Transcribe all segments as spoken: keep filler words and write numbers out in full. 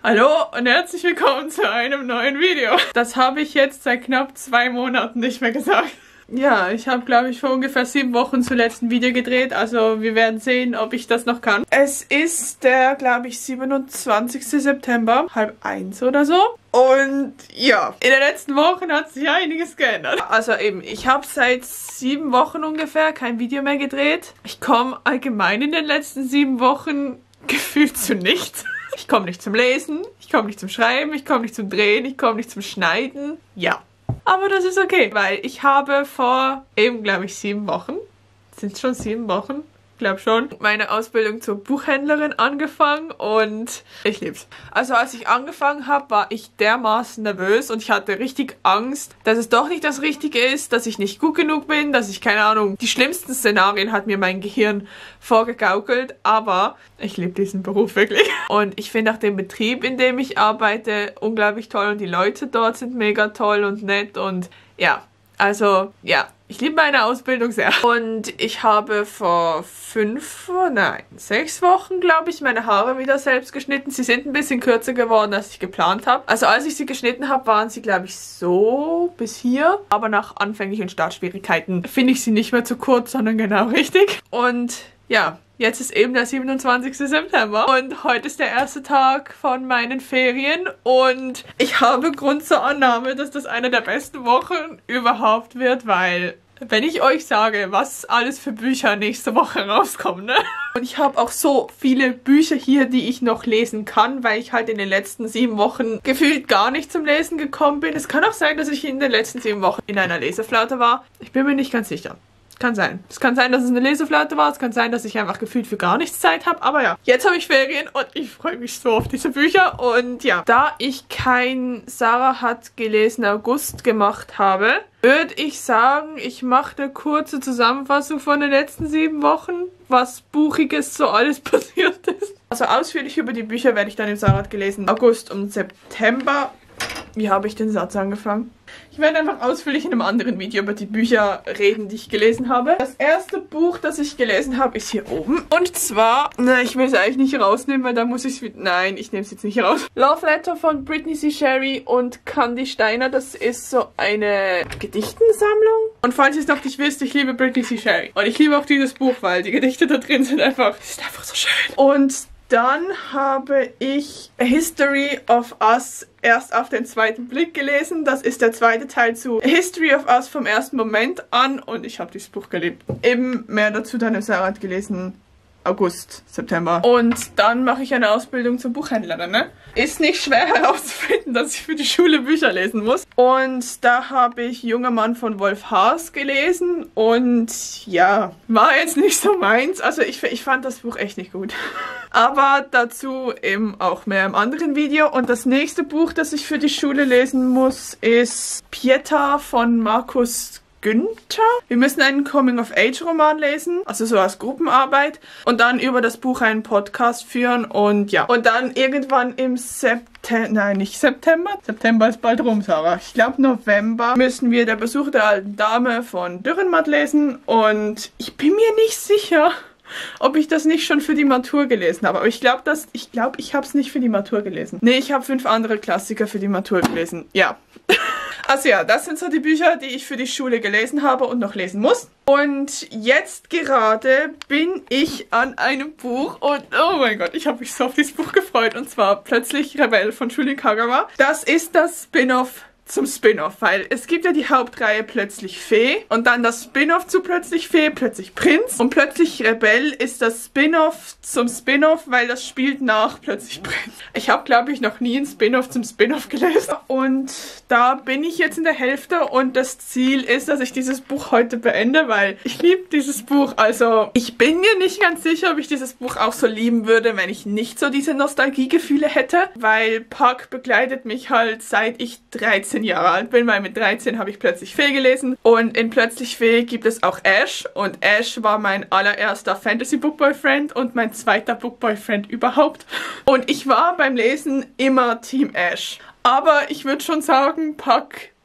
Hallo und herzlich willkommen zu einem neuen Video. Das habe ich jetzt seit knapp zwei Monaten nicht mehr gesagt. Ja, ich habe, glaube ich, vor ungefähr sieben Wochen zuletzt ein Video gedreht, also wir werden sehen, ob ich das noch kann. Es ist der, glaube ich, siebenundzwanzigste September, halb eins oder so. Und ja, in den letzten Wochen hat sich einiges geändert. Also eben, ich habe seit sieben Wochen ungefähr kein Video mehr gedreht. Ich komme allgemein in den letzten sieben Wochen gefühlt zu nichts. Ich komme nicht zum Lesen, ich komme nicht zum Schreiben, ich komme nicht zum Drehen, ich komme nicht zum Schneiden. Ja. Aber das ist okay, weil ich habe vor eben, glaube ich, sieben Wochen, sind es schon sieben Wochen, glaube schon, meine Ausbildung zur Buchhändlerin angefangen und ich lieb's. Also als ich angefangen habe, war ich dermaßen nervös und ich hatte richtig Angst, dass es doch nicht das Richtige ist, dass ich nicht gut genug bin, dass ich, keine Ahnung, die schlimmsten Szenarien hat mir mein Gehirn vorgegaukelt, aber ich liebe diesen Beruf wirklich. Und ich finde auch den Betrieb, in dem ich arbeite, unglaublich toll und die Leute dort sind mega toll und nett und ja, also ja. Ich liebe meine Ausbildung sehr. Und ich habe vor fünf, nein, sechs Wochen, glaube ich, meine Haare wieder selbst geschnitten. Sie sind ein bisschen kürzer geworden, als ich geplant habe. Also als ich sie geschnitten habe, waren sie, glaube ich, so bis hier. Aber nach anfänglichen Startschwierigkeiten finde ich sie nicht mehr zu kurz, sondern genau richtig. Und ja, jetzt ist eben der siebenundzwanzigste September und heute ist der erste Tag von meinen Ferien und ich habe Grund zur Annahme, dass das eine der besten Wochen überhaupt wird, weil wenn ich euch sage, was alles für Bücher nächste Woche rauskommen, ne? Und ich habe auch so viele Bücher hier, die ich noch lesen kann, weil ich halt in den letzten sieben Wochen gefühlt gar nicht zum Lesen gekommen bin. Es kann auch sein, dass ich in den letzten sieben Wochen in einer Leseflaute war. Ich bin mir nicht ganz sicher. Kann sein. Es kann sein, dass es eine Leseflaute war. Es kann sein, dass ich einfach gefühlt für gar nichts Zeit habe. Aber ja, jetzt habe ich Ferien und ich freue mich so auf diese Bücher. Und ja, da ich kein Sarah hat gelesen August gemacht habe, würde ich sagen, ich mache eine kurze Zusammenfassung von den letzten sieben Wochen, was Buchiges so alles passiert ist. Also ausführlich über die Bücher werde ich dann im Sarah hat gelesen August und September. Wie habe ich den Satz angefangen? Ich werde einfach ausführlich in einem anderen Video über die Bücher reden, die ich gelesen habe. Das erste Buch, das ich gelesen habe, ist hier oben. Und zwar, na, ich will es eigentlich nicht rausnehmen, weil da muss ich es... Nein, ich nehme es jetzt nicht raus. Love Letter von Brittany C. Sherry und Candy Steiner. Das ist so eine Gedichtensammlung. Und falls ihr es noch nicht wisst, ich liebe Brittany C. Sherry. Und ich liebe auch dieses Buch, weil die Gedichte da drin sind einfach... sind einfach so schön. Und dann habe ich A History of Us erst auf den zweiten Blick gelesen. Das ist der zweite Teil zu A History of Us vom ersten Moment an und ich habe dieses Buch geliebt. Eben mehr dazu dann im Sarah hat gelesen August, September. Und dann mache ich eine Ausbildung zur Buchhändlerin, ne? Ist nicht schwer herauszufinden, dass ich für die Schule Bücher lesen muss. Und da habe ich Junger Mann von Wolf Haas gelesen und ja, war jetzt nicht so meins. Also ich, ich fand das Buch echt nicht gut. Aber dazu eben auch mehr im anderen Video. Und das nächste Buch, das ich für die Schule lesen muss, ist Pieta von Markus Günther. Wir müssen einen Coming-of-Age-Roman lesen, also so als Gruppenarbeit und dann über das Buch einen Podcast führen und ja. Und dann irgendwann im September, nein, nicht September, September ist bald rum, Sarah. Ich glaube November müssen wir Der Besuch der alten Dame von Dürrenmatt lesen und ich bin mir nicht sicher, ob ich das nicht schon für die Matur gelesen habe. Aber ich glaube, dass ich glaube, ich habe es nicht für die Matur gelesen. Nee, ich habe fünf andere Klassiker für die Matur gelesen. Ja. Also ja, das sind so die Bücher, die ich für die Schule gelesen habe und noch lesen muss. Und jetzt gerade bin ich an einem Buch und oh mein Gott, ich habe mich so auf dieses Buch gefreut. Und zwar Plötzlich Rebell von Julie Kagawa. Das ist das Spin-off zum Spin-off, weil es gibt ja die Hauptreihe Plötzlich Fee und dann das Spin-off zu Plötzlich Fee, Plötzlich Prinz und Plötzlich Rebell ist das Spin-off zum Spin-off, weil das spielt nach Plötzlich Prinz. Ich habe, glaube ich, noch nie ein Spin-off zum Spin-off gelesen und da bin ich jetzt in der Hälfte und das Ziel ist, dass ich dieses Buch heute beende, weil ich liebe dieses Buch. Also ich bin mir nicht ganz sicher, ob ich dieses Buch auch so lieben würde, wenn ich nicht so diese Nostalgiegefühle hätte, weil Puck begleitet mich halt seit ich dreizehn Jahre alt bin, weil mit dreizehn habe ich Plötzlich Fee gelesen und in Plötzlich Fee gibt es auch Ash und Ash war mein allererster Fantasy-Book-Boyfriend und mein zweiter Book-Boyfriend überhaupt und ich war beim Lesen immer Team Ash. Aber ich würde schon sagen, Puck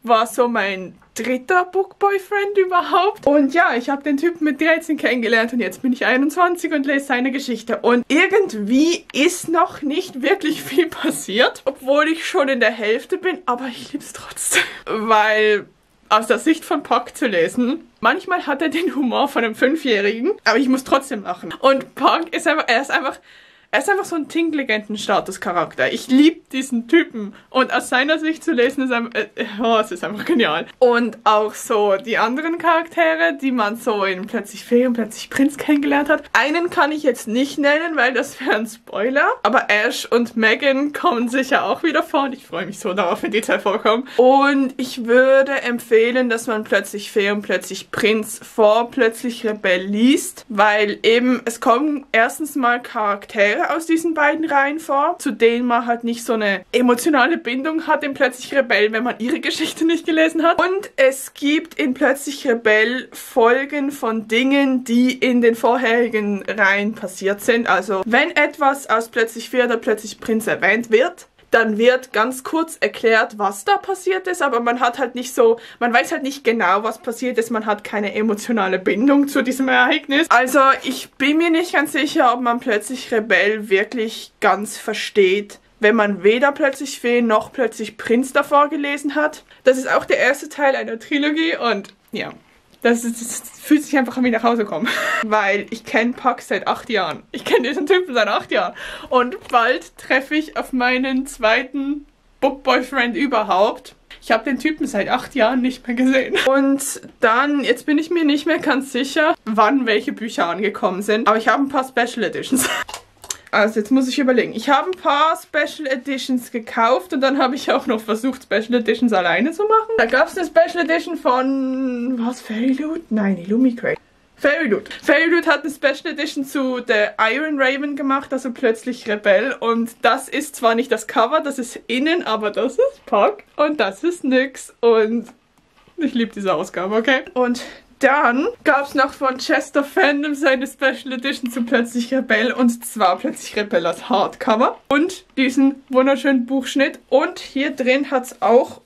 war so mein dritter Book-Boyfriend überhaupt. Und ja, ich habe den Typen mit dreizehn kennengelernt und jetzt bin ich einundzwanzig und lese seine Geschichte. Und irgendwie ist noch nicht wirklich viel passiert, obwohl ich schon in der Hälfte bin, aber ich liebe es trotzdem. Weil aus der Sicht von Puck zu lesen, manchmal hat er den Humor von einem Fünfjährigen, aber ich muss trotzdem lachen. Und Puck ist einfach, er ist einfach... Er ist einfach so ein Intelligenten-Status-Charakter. Ich liebe diesen Typen. Und aus seiner Sicht zu lesen, ist einfach, äh, oh, es ist einfach genial. Und auch so die anderen Charaktere, die man so in Plötzlich Fee und Plötzlich Prinz kennengelernt hat. Einen kann ich jetzt nicht nennen, weil das wäre ein Spoiler. Aber Ash und Megan kommen sicher auch wieder vor. Und ich freue mich so darauf, wenn die zwei vorkommen. Und ich würde empfehlen, dass man Plötzlich Fee und Plötzlich Prinz vor Plötzlich Rebell liest. Weil eben, es kommen erstens mal Charaktere aus diesen beiden Reihen vor, zu denen man halt nicht so eine emotionale Bindung hat in Plötzlich Rebell, wenn man ihre Geschichte nicht gelesen hat. Und es gibt in Plötzlich Rebell Folgen von Dingen, die in den vorherigen Reihen passiert sind. Also wenn etwas aus Plötzlich Fee oder Plötzlich Prinz erwähnt wird, dann wird ganz kurz erklärt, was da passiert ist, aber man hat halt nicht so, man weiß halt nicht genau, was passiert ist, man hat keine emotionale Bindung zu diesem Ereignis. Also ich bin mir nicht ganz sicher, ob man Plötzlich Rebell wirklich ganz versteht, wenn man weder Plötzlich Fee noch Plötzlich Prinz davor gelesen hat. Das ist auch der erste Teil einer Trilogie und ja. Das, ist, das fühlt sich einfach an wie nach Hause kommen. Weil ich kenne Puck seit acht Jahren. Ich kenne diesen Typen seit acht Jahren. Und bald treffe ich auf meinen zweiten Book-Boyfriend überhaupt. Ich habe den Typen seit acht Jahren nicht mehr gesehen. Und dann, jetzt bin ich mir nicht mehr ganz sicher, wann welche Bücher angekommen sind. Aber ich habe ein paar Special Editions. Also jetzt muss ich überlegen. Ich habe ein paar Special Editions gekauft und dann habe ich auch noch versucht, Special Editions alleine zu machen. Da gab es eine Special Edition von... was? Fairyloot? Nein, Illumicrate. Fairyloot. Fairyloot hat eine Special Edition zu The Iron Raven gemacht, also Plötzlich Rebell. Und das ist zwar nicht das Cover, das ist innen, aber das ist Puck. Und das ist nix. Und ich liebe diese Ausgabe, okay? Und dann gab es noch von Chester Fandom seine Special Edition zu Plötzlich Rebell und zwar Plötzlich Rebell als Hardcover und diesen wunderschönen Buchschnitt und hier drin hat es auch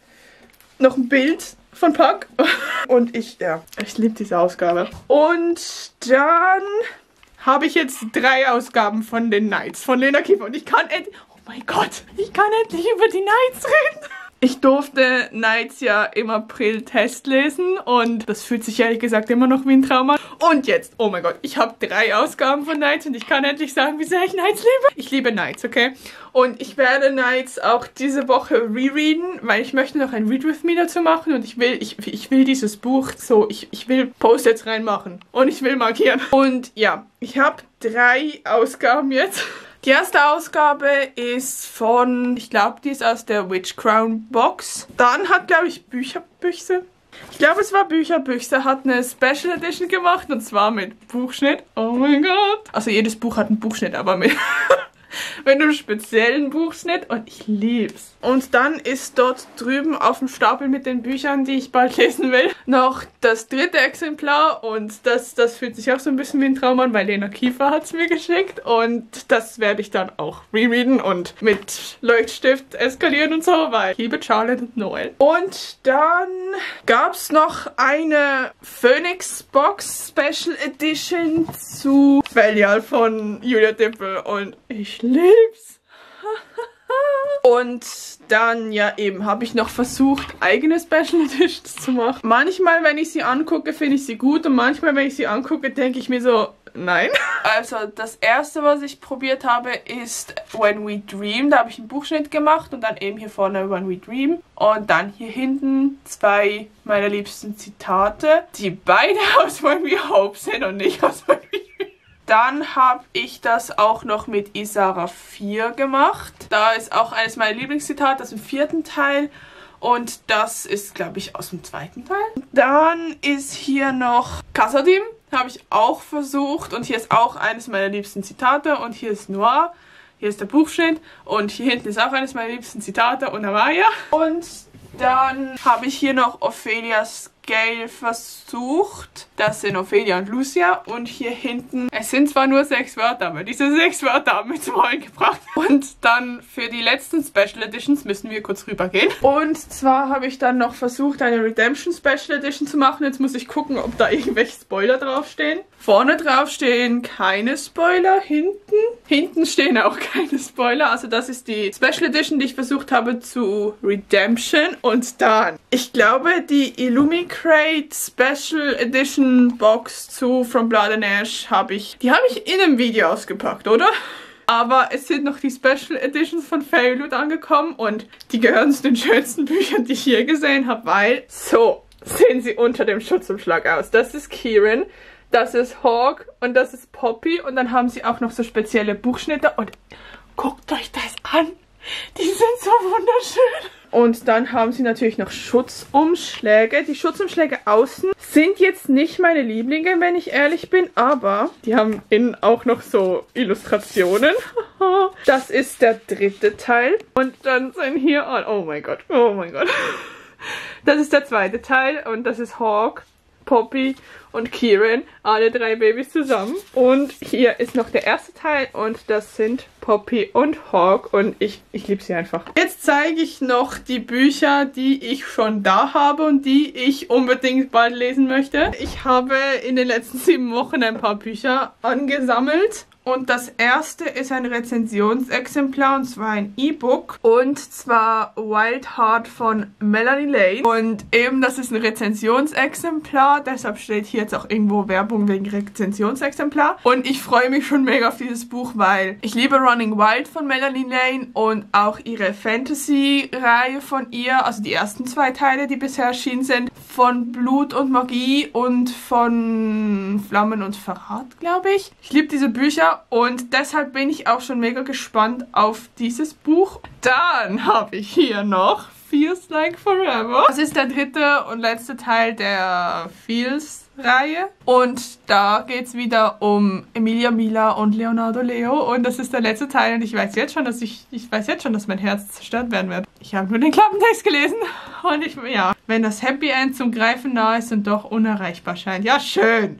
noch ein Bild von Puck und ich, ja, ich liebe diese Ausgabe. Und dann habe ich jetzt drei Ausgaben von den Knights von Lena Kiefer und ich kann endlich, oh mein Gott, ich kann endlich über die Knights reden. Ich durfte Knights ja im April Test lesen und das fühlt sich ehrlich gesagt immer noch wie ein Trauma. Und jetzt, oh mein Gott, ich habe drei Ausgaben von Knights und ich kann endlich sagen, wie sehr ich Knights liebe. Ich liebe Knights, okay? Und ich werde Knights auch diese Woche rereaden, weil ich möchte noch ein Read With Me dazu machen und ich will, ich, ich will dieses Buch so, ich, ich will Post-its reinmachen und ich will markieren. Und ja, ich habe drei Ausgaben jetzt. Die erste Ausgabe ist von, ich glaube, die ist aus der Witch Crown Box. Dann hat, glaube ich, Bücherbüchse. Ich glaube, es war Bücherbüchse, hat eine Special Edition gemacht und zwar mit Buchschnitt. Oh mein Gott. Also jedes Buch hat einen Buchschnitt, aber mit... mit einem speziellen Buchschnitt und ich lieb's. Und dann ist dort drüben auf dem Stapel mit den Büchern, die ich bald lesen will, noch das dritte Exemplar und das, das fühlt sich auch so ein bisschen wie ein Traum an, weil Lena Kiefer hat es mir geschickt und das werde ich dann auch rereaden und mit Leuchtstift eskalieren und so, weil ich liebe Charlotte und Noel. Und dann gab es noch eine Phoenix Box Special Edition zu Belial von Julia Dippel und ich lieb's. Und dann, ja eben, habe ich noch versucht, eigene Special Editions zu machen. Manchmal, wenn ich sie angucke, finde ich sie gut und manchmal, wenn ich sie angucke, denke ich mir so, nein. Also das erste, was ich probiert habe, ist When We Dream. Da habe ich einen Buchschnitt gemacht und dann eben hier vorne When We Dream. Und dann hier hinten zwei meiner liebsten Zitate, die beide aus When We Hope sind und nicht aus When We Dream. Dann habe ich das auch noch mit Isara vier gemacht. Da ist auch eines meiner Lieblingszitate aus dem vierten Teil. Und das ist, glaube ich, aus dem zweiten Teil. Dann ist hier noch Kassadim. Habe ich auch versucht. Und hier ist auch eines meiner liebsten Zitate. Und hier ist Noir. Hier ist der Buchschnitt. Und hier hinten ist auch eines meiner liebsten Zitate. Und Amaya. Und dann habe ich hier noch Ophelias Gail versucht. Das sind Ophelia und Lucia. Und hier hinten, es sind zwar nur sechs Wörter, aber diese sechs Wörter haben wir zum Heulen gebracht. Und dann für die letzten Special Editions müssen wir kurz rübergehen. Und zwar habe ich dann noch versucht, eine Redemption Special Edition zu machen. Jetzt muss ich gucken, ob da irgendwelche Spoiler draufstehen. Vorne drauf stehen keine Spoiler, hinten. Hinten stehen auch keine Spoiler. Also das ist die Special Edition, die ich versucht habe zu Redemption. Und dann, ich glaube, die Illumicrate Special Edition Box zu From Blood and Ash habe ich, die habe ich in einem Video ausgepackt, oder? Aber es sind noch die Special Editions von Fairyloot angekommen und die gehören zu den schönsten Büchern, die ich je gesehen habe, weil so sehen sie unter dem Schutzumschlag aus. Das ist Kieran, das ist Hawk und das ist Poppy und dann haben sie auch noch so spezielle Buchschnitte und guckt euch das an. Die sind so wunderschön. Und dann haben sie natürlich noch Schutzumschläge. Die Schutzumschläge außen sind jetzt nicht meine Lieblinge, wenn ich ehrlich bin, aber die haben innen auch noch so Illustrationen. Das ist der dritte Teil. Und dann sind hier, oh mein Gott, oh mein Gott. Das ist der zweite Teil und das ist Hawk, Poppy und Kieran, alle drei Babys zusammen. Und hier ist noch der erste Teil und das sind Poppy und Hawk und ich, ich liebe sie einfach. Jetzt zeige ich noch die Bücher, die ich schon da habe und die ich unbedingt bald lesen möchte. Ich habe in den letzten sieben Wochen ein paar Bücher angesammelt. Und das erste ist ein Rezensionsexemplar und zwar ein E-Book und zwar Wild Heart von Melanie Lane. Und eben das ist ein Rezensionsexemplar, deshalb steht hier jetzt auch irgendwo Werbung wegen Rezensionsexemplar. Und ich freue mich schon mega auf dieses Buch, weil ich liebe Running Wild von Melanie Lane und auch ihre Fantasy-Reihe von ihr, also die ersten zwei Teile, die bisher erschienen sind, von Blut und Magie und von Flammen und Verrat, glaube ich. Ich liebe diese Bücher. Und deshalb bin ich auch schon mega gespannt auf dieses Buch. Dann habe ich hier noch Feels Like Forever. Das ist der dritte und letzte Teil der Feels-Reihe. Und da geht es wieder um Emilia Mila und Leonardo Leo. Und das ist der letzte Teil. Und ich weiß jetzt schon, dass ich, ich weiß jetzt schon, dass mein Herz zerstört werden wird. Ich habe nur den Klappentext gelesen. Und ich, ja, wenn das Happy End zum Greifen nahe ist und doch unerreichbar scheint. Ja, schön.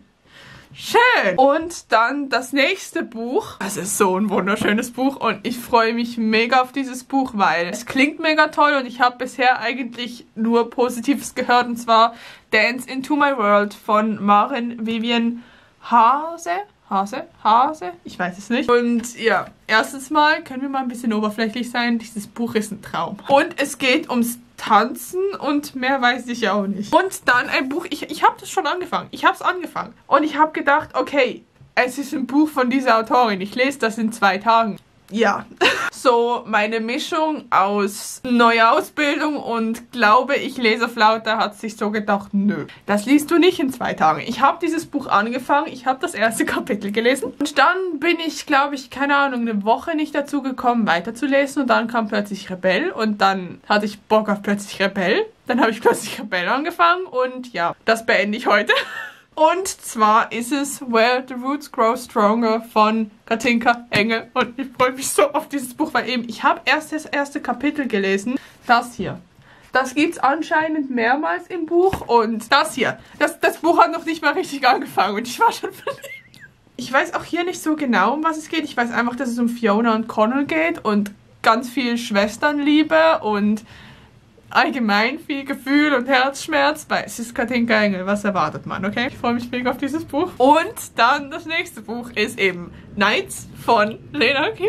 Schön! Und dann das nächste Buch. Das ist so ein wunderschönes Buch und ich freue mich mega auf dieses Buch, weil es klingt mega toll und ich habe bisher eigentlich nur Positives gehört und zwar Dance into My World von Maren Vivian Hase. Hase? Hase? Ich weiß es nicht. Und ja, erstens mal können wir mal ein bisschen oberflächlich sein. Dieses Buch ist ein Traum. Und es geht ums Tanzen und mehr weiß ich auch nicht. Und dann ein Buch, ich, ich habe das schon angefangen. Ich habe es angefangen. Und ich habe gedacht, okay, es ist ein Buch von dieser Autorin. Ich lese das in zwei Tagen. Ja, so meine Mischung aus neue Ausbildung und glaube, ich lese auf lauter hat sich so gedacht, nö, das liest du nicht in zwei Tagen. Ich habe dieses Buch angefangen, ich habe das erste Kapitel gelesen und dann bin ich, glaube ich, keine Ahnung, eine Woche nicht dazu gekommen, weiterzulesen und dann kam plötzlich Rebell und dann hatte ich Bock auf plötzlich Rebell. Dann habe ich plötzlich Rebell angefangen und ja, das beende ich heute. Und zwar ist es Where the Roots Grow Stronger von Katinka Engel. Und ich freue mich so auf dieses Buch, weil eben, ich habe erst das erste Kapitel gelesen. Das hier. Das gibt es anscheinend mehrmals im Buch. Und das hier. Das, das Buch hat noch nicht mal richtig angefangen und ich war schon verliebt. Ich weiß auch hier nicht so genau, um was es geht. Ich weiß einfach, dass es um Fiona und Connell geht und ganz viel Schwesternliebe und allgemein viel Gefühl und Herzschmerz, weil es ist Katinka Engel, was erwartet man, okay? Ich freue mich mega auf dieses Buch. Und dann das nächste Buch ist eben Nights von Lena Kim.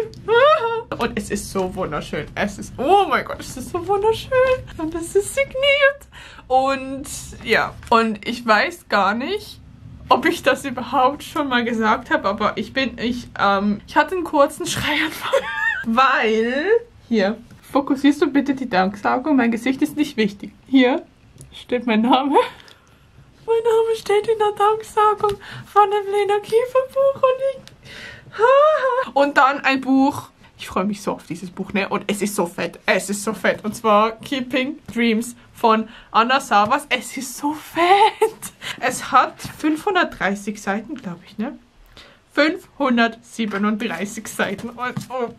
Und es ist so wunderschön. Es ist, oh mein Gott, es ist so wunderschön. Und es ist signiert. Und ja, und ich weiß gar nicht, ob ich das überhaupt schon mal gesagt habe, aber ich bin, ich, ähm, ich hatte einen kurzen Schreianfall. Weil, hier, fokussierst du bitte die Danksagung? Mein Gesicht ist nicht wichtig. Hier steht mein Name. Mein Name steht in der Danksagung von dem Lena Kiefer Buch und ich... Und dann ein Buch. Ich freue mich so auf dieses Buch, ne? Und es ist so fett. Es ist so fett. Und zwar Keeping Dreams von Anna Savas. Es ist so fett. Es hat fünfhundertdreißig Seiten, glaube ich, ne? fünfhundertsiebenunddreißig Seiten. Und, oh.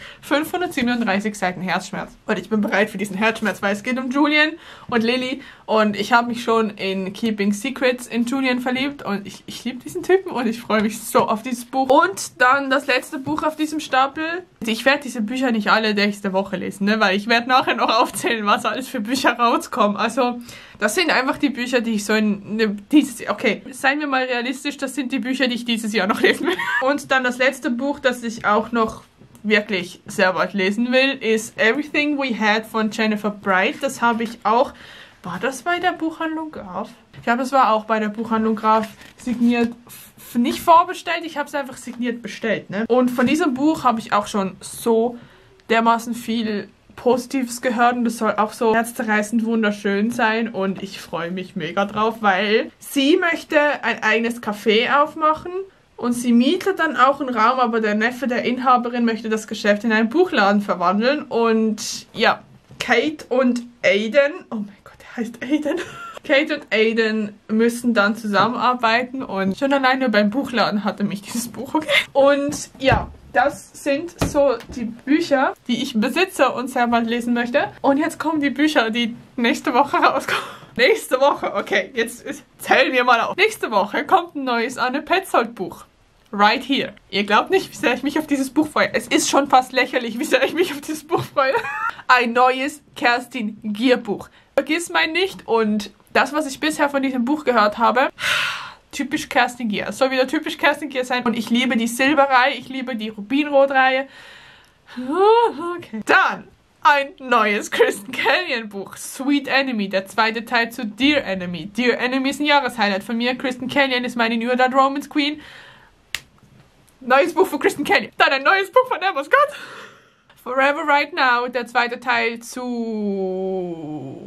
fünfhundertsiebenunddreißig Seiten Herzschmerz. Und ich bin bereit für diesen Herzschmerz, weil es geht um Julian und Lily. Und ich habe mich schon in Keeping Secrets in Julian verliebt. Und ich, ich liebe diesen Typen und ich freue mich so auf dieses Buch. Und dann das letzte Buch auf diesem Stapel. Ich werde diese Bücher nicht alle nächste Woche lesen, ne? Weil ich werde nachher noch aufzählen, was alles für Bücher rauskommen. Also, das sind einfach die Bücher, die ich so in, in dieses Jahr... Okay, seien wir mal realistisch, das sind die Bücher, die ich dieses Jahr noch lesen will. Und dann das letzte Buch, das ich auch noch wirklich sehr bald lesen will, ist Everything We Had von Jennifer Bright. Das habe ich auch... War das bei der Buchhandlung Graf? Ich glaube, das war auch bei der Buchhandlung Graf signiert, nicht vorbestellt, ich habe es einfach signiert bestellt, ne? Und von diesem Buch habe ich auch schon so dermaßen viel Positives gehört und das soll auch so herzzerreißend wunderschön sein und ich freue mich mega drauf, weil sie möchte ein eigenes Café aufmachen und sie mietet dann auch einen Raum, aber der Neffe der Inhaberin möchte das Geschäft in einen Buchladen verwandeln und ja, Kate und Aiden, oh mein Gott, der heißt Aiden. Kate und Aiden müssen dann zusammenarbeiten und schon alleine beim Buchladen hatte mich dieses Buch okay. Und ja, das sind so die Bücher, die ich besitze und sehr bald lesen möchte. Und jetzt kommen die Bücher, die nächste Woche rauskommen. Nächste Woche, okay, jetzt zählen wir mal auf. Nächste Woche kommt ein neues Anne Petzold Buch. Right here. Ihr glaubt nicht, wie sehr ich mich auf dieses Buch freue. Es ist schon fast lächerlich, wie sehr ich mich auf dieses Buch freue. Ein neues Kerstin Gier Buch. Vergiss mein nicht und das, was ich bisher von diesem Buch gehört habe, typisch Kerstin Gier. Es soll wieder typisch Kerstin Gier sein. Und ich liebe die Silberreihe, ich liebe die Rubinrot-Reihe. Okay. Dann ein neues Kristen Canyon Buch. Sweet Enemy, der zweite Teil zu Dear Enemy. Dear Enemy ist ein Jahreshighlight von mir. Kristen Canyon ist meine New Adult Romance Queen. Neues Buch von Kristen Canyon. Dann ein neues Buch von Emma Scott. Forever Right Now, der zweite Teil zu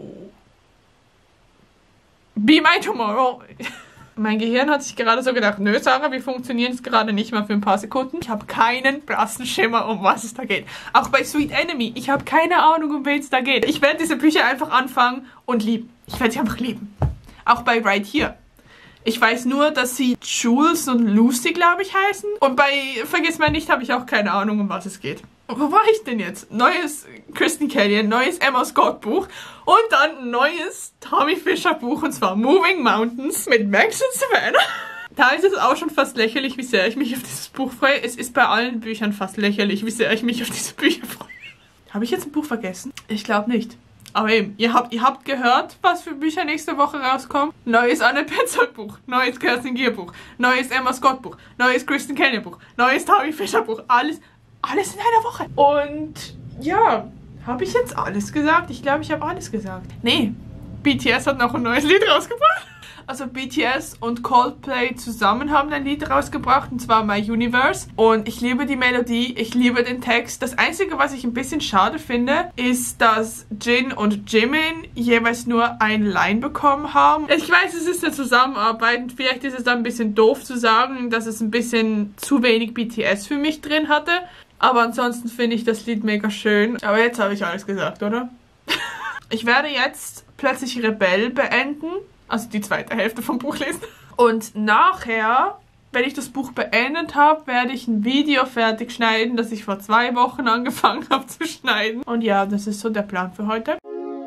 Be My Tomorrow. Mein Gehirn hat sich gerade so gedacht, nö Sarah, wir funktionieren es gerade nicht mal für ein paar Sekunden. Ich habe keinen blassen Schimmer, um was es da geht. Auch bei Sweet Enemy, ich habe keine Ahnung, um wen es da geht. Ich werde diese Bücher einfach anfangen und lieben. Ich werde sie einfach lieben. Auch bei Right Here. Ich weiß nur, dass sie Jules und Lucy, glaube ich, heißen. Und bei Vergiss mal nicht habe ich auch keine Ahnung, um was es geht. Wo war ich denn jetzt? Neues Kristen Canyon, neues Emma Scott Buch und dann ein neues Tommy Fisher Buch und zwar Moving Mountains mit Max und Savannah. Da ist es auch schon fast lächerlich, wie sehr ich mich auf dieses Buch freue. Es ist bei allen Büchern fast lächerlich, wie sehr ich mich auf diese Bücher freue. Habe ich jetzt ein Buch vergessen? Ich glaube nicht. Aber eben, ihr habt, ihr habt gehört, was für Bücher nächste Woche rauskommen. Neues Anne Petzold Buch, neues Kerstin Gier Buch, neues Emma Scott Buch, neues Kristen Canyon Buch, neues Tommy Fisher Buch, alles, alles in einer Woche. Und ja, habe ich jetzt alles gesagt? Ich glaube, ich habe alles gesagt. Nee, B T S hat noch ein neues Lied rausgebracht. Also B T S und Coldplay zusammen haben ein Lied rausgebracht, und zwar My Universe. Und ich liebe die Melodie, ich liebe den Text. Das Einzige, was ich ein bisschen schade finde, ist, dass Jin und Jimin jeweils nur ein Line bekommen haben. Ich weiß, es ist eine Zusammenarbeit und vielleicht ist es dann ein bisschen doof zu sagen, dass es ein bisschen zu wenig B T S für mich drin hatte. Aber ansonsten finde ich das Lied mega schön. Aber jetzt habe ich alles gesagt, oder? Ich werde jetzt plötzlich Rebell beenden. Also die zweite Hälfte vom Buch lesen. Und nachher, wenn ich das Buch beendet habe, werde ich ein Video fertig schneiden, das ich vor zwei Wochen angefangen habe zu schneiden. Und ja, das ist so der Plan für heute.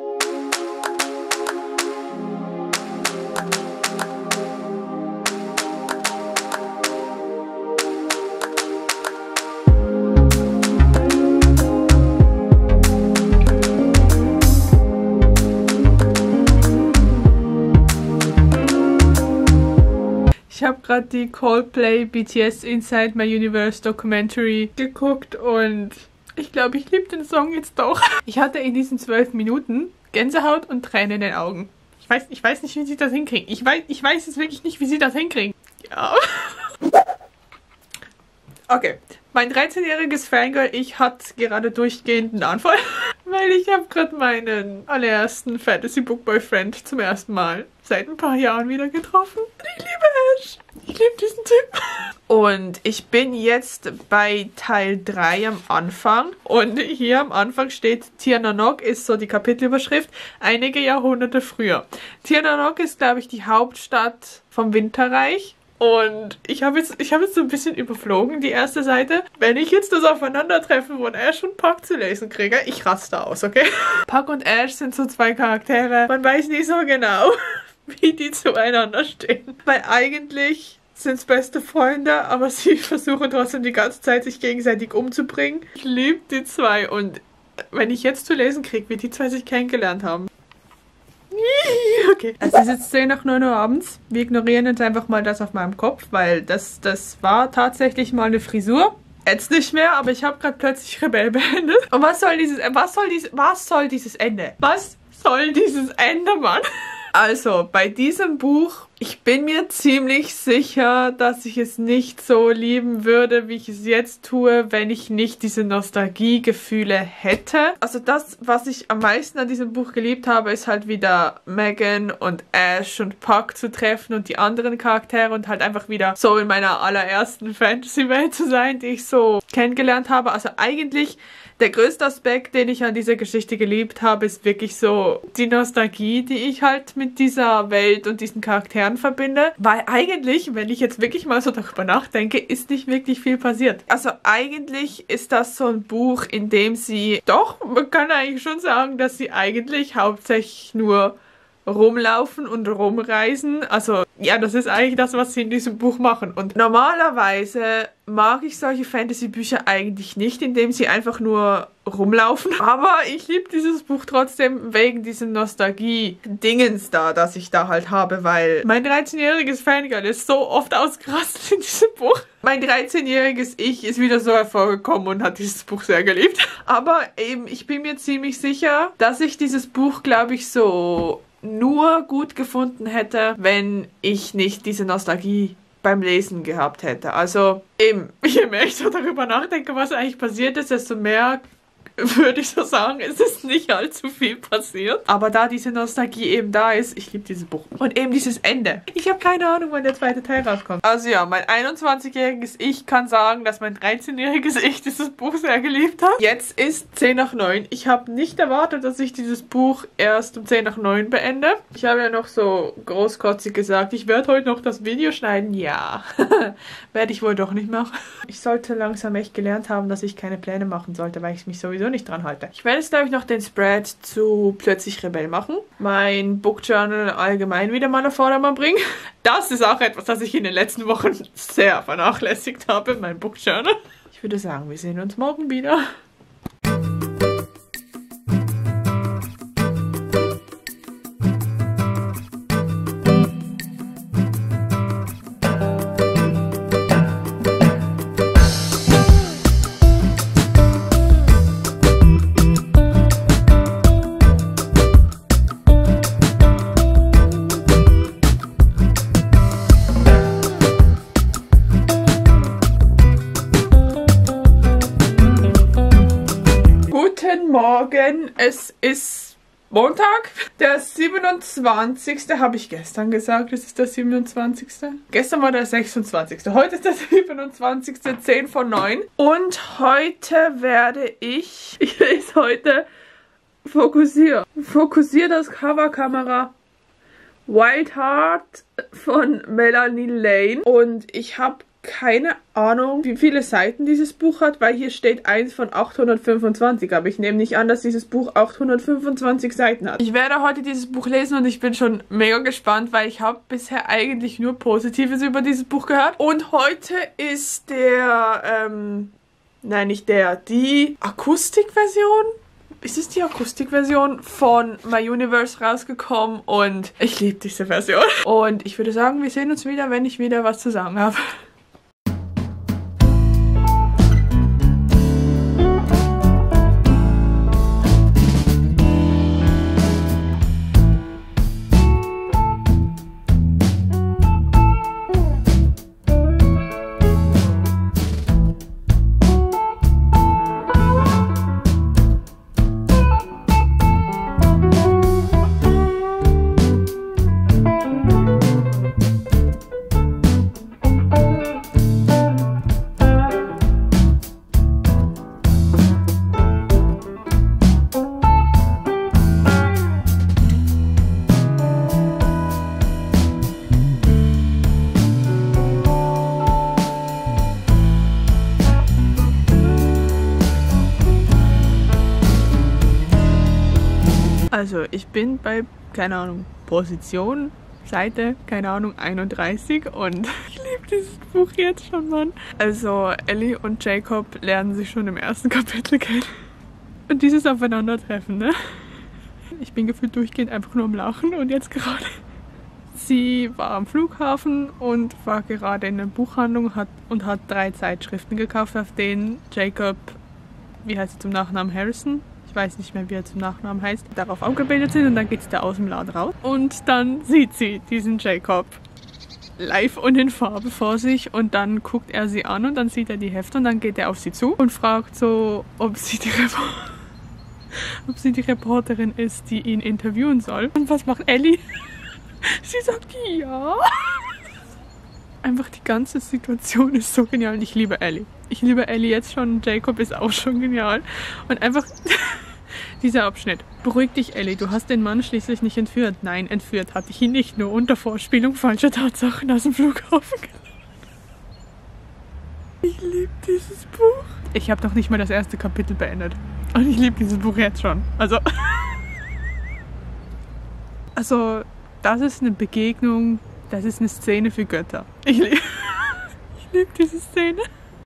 Ich habe gerade die Coldplay B T S Inside My Universe Documentary geguckt und ich glaube, ich liebe den Song jetzt doch. Ich hatte in diesen zwölf Minuten Gänsehaut und Tränen in den Augen. Ich weiß, ich weiß nicht, wie sie das hinkriegen. Ich weiß, ich weiß jetzt wirklich nicht, wie sie das hinkriegen. Ja. Okay. Mein dreizehnjähriges Fangirl, ich hat gerade durchgehend einen Anfall, weil ich habe gerade meinen allerersten Fantasy Book Boyfriend zum ersten Mal seit ein paar Jahren wieder getroffen. Ich liebe Ash. Ich liebe diesen Typ. Und ich bin jetzt bei Teil drei am Anfang. Und hier am Anfang steht, Tir na nog ist so die Kapitelüberschrift, einige Jahrhunderte früher. Tir na nog ist, glaube ich, die Hauptstadt vom Winterreich. Und ich habe jetzt, ich hab jetzt so ein bisschen überflogen, die erste Seite. Wenn ich jetzt das Aufeinandertreffen von Ash und Puck zu lesen kriege, ich raste aus, okay? Puck und Ash sind so zwei Charaktere. Man weiß nicht so genau, wie die zueinander stehen. Weil eigentlich sind es beste Freunde, aber sie versuchen trotzdem die ganze Zeit, sich gegenseitig umzubringen. Ich liebe die zwei und wenn ich jetzt zu lesen kriege, wie die zwei sich kennengelernt haben. Okay. Es ist jetzt zehn nach neun Uhr abends. Wir ignorieren jetzt einfach mal das auf meinem Kopf, weil das, das war tatsächlich mal eine Frisur. Jetzt nicht mehr, aber ich habe gerade plötzlich Rebell beendet. Und was soll dieses, was soll dieses, was soll dieses Ende? Was soll dieses Ende, Mann? Also, bei diesem Buch, ich bin mir ziemlich sicher, dass ich es nicht so lieben würde, wie ich es jetzt tue, wenn ich nicht diese Nostalgiegefühle hätte. Also das, was ich am meisten an diesem Buch geliebt habe, ist halt wieder Megan und Ash und Puck zu treffen und die anderen Charaktere und halt einfach wieder so in meiner allerersten Fantasy-Welt zu sein, die ich so kennengelernt habe. Also eigentlich der größte Aspekt, den ich an dieser Geschichte geliebt habe, ist wirklich so die Nostalgie, die ich halt mit dieser Welt und diesen Charakteren verbinde. Weil eigentlich, wenn ich jetzt wirklich mal so darüber nachdenke, ist nicht wirklich viel passiert. Also eigentlich ist das so ein Buch, in dem sie, doch, man kann eigentlich schon sagen, dass sie eigentlich hauptsächlich nur rumlaufen und rumreisen. Also ja, das ist eigentlich das, was sie in diesem Buch machen. Und normalerweise mag ich solche Fantasy-Bücher eigentlich nicht, indem sie einfach nur rumlaufen. Aber ich liebe dieses Buch trotzdem wegen diesem Nostalgie-Dingens da, das ich da halt habe, weil mein dreizehnjähriges Fangirl ist so oft ausgerastet in diesem Buch. Mein dreizehnjähriges Ich ist wieder so hervorgekommen und hat dieses Buch sehr geliebt. Aber eben, ich bin mir ziemlich sicher, dass ich dieses Buch, glaube ich, so nur gut gefunden hätte, wenn ich nicht diese Nostalgie beim Lesen gehabt hätte. Also eben, je mehr ich so darüber nachdenke, was eigentlich passiert ist, desto mehr würde ich so sagen, es ist nicht allzu viel passiert. Aber da diese Nostalgie eben da ist, ich liebe dieses Buch. Und eben dieses Ende. Ich habe keine Ahnung, wann der zweite Teil rauskommt. Also ja, mein einundzwanzigjähriges Ich kann sagen, dass mein dreizehnjähriges Ich dieses Buch sehr geliebt hat. Jetzt ist zehn nach neun. Ich habe nicht erwartet, dass ich dieses Buch erst um zehn nach neun beende. Ich habe ja noch so großkotzig gesagt, ich werde heute noch das Video schneiden. Ja, werde ich wohl doch nicht machen. Ich sollte langsam echt gelernt haben, dass ich keine Pläne machen sollte, weil ich mich sowieso nicht dran halte. Ich werde jetzt, glaube ich, noch den Spread zu Plötzlich Rebell machen. Mein Book Journal allgemein wieder mal auf Vordermann bringen. Das ist auch etwas, das ich in den letzten Wochen sehr vernachlässigt habe, mein Book Journal. Ich würde sagen, wir sehen uns morgen wieder. Morgen, es ist Montag, der siebenundzwanzigste habe ich gestern gesagt, es ist der siebenundzwanzigste Gestern war der sechsundzwanzigste Heute ist der siebenundzwanzigste zehn vor neun Und heute werde ich, ich lese heute Fokussier. Fokussier das Coverkamera. Wild Heart von Melanie Lane. Und ich habe keine Ahnung, wie viele Seiten dieses Buch hat, weil hier steht eins von achthundertfünfundzwanzig, aber ich nehme nicht an, dass dieses Buch achthundertfünfundzwanzig Seiten hat. Ich werde heute dieses Buch lesen und ich bin schon mega gespannt, weil ich habe bisher eigentlich nur Positives über dieses Buch gehört. Und heute ist der, ähm, nein, nicht der, die Akustikversion? Ist es die Akustikversion von My Universe rausgekommen und ich liebe diese Version. Und ich würde sagen, wir sehen uns wieder, wenn ich wieder was zu sagen habe. Also ich bin bei, keine Ahnung, Position, Seite, keine Ahnung, einunddreißig und ich liebe dieses Buch jetzt schon, Mann. Also Ellie und Jacob lernen sich schon im ersten Kapitel kennen. Und dieses Aufeinandertreffen, ne? Ich bin gefühlt durchgehend einfach nur am Lachen und jetzt gerade. Sie war am Flughafen und war gerade in einer Buchhandlung hat, und hat drei Zeitschriften gekauft, auf denen Jacob, wie heißt sie zum Nachnamen, Harrison? Ich weiß nicht mehr, wie er zum Nachnamen heißt, darauf abgebildet sind und dann geht sie da aus dem Laden raus. Und dann sieht sie diesen Jacob live und in Farbe vor sich und dann guckt er sie an und dann sieht er die Hefte und dann geht er auf sie zu und fragt so, ob sie die, Rep ob sie die Reporterin ist, die ihn interviewen soll. Und was macht Ellie? Sie sagt ja. Einfach die ganze Situation ist so genial und ich liebe Ellie. Ich liebe Ellie jetzt schon, Jacob ist auch schon genial. Und einfach dieser Abschnitt. Beruhig dich, Ellie, du hast den Mann schließlich nicht entführt. Nein, entführt hatte ich ihn nicht, nur unter Vorspielung falscher Tatsachen aus dem Flughafen genommen. Ich liebe dieses Buch. Ich habe noch nicht mal das erste Kapitel beendet. Und ich liebe dieses Buch jetzt schon. Also, also das ist eine Begegnung, das ist eine Szene für Götter. Ich liebe ich lieb diese Szene.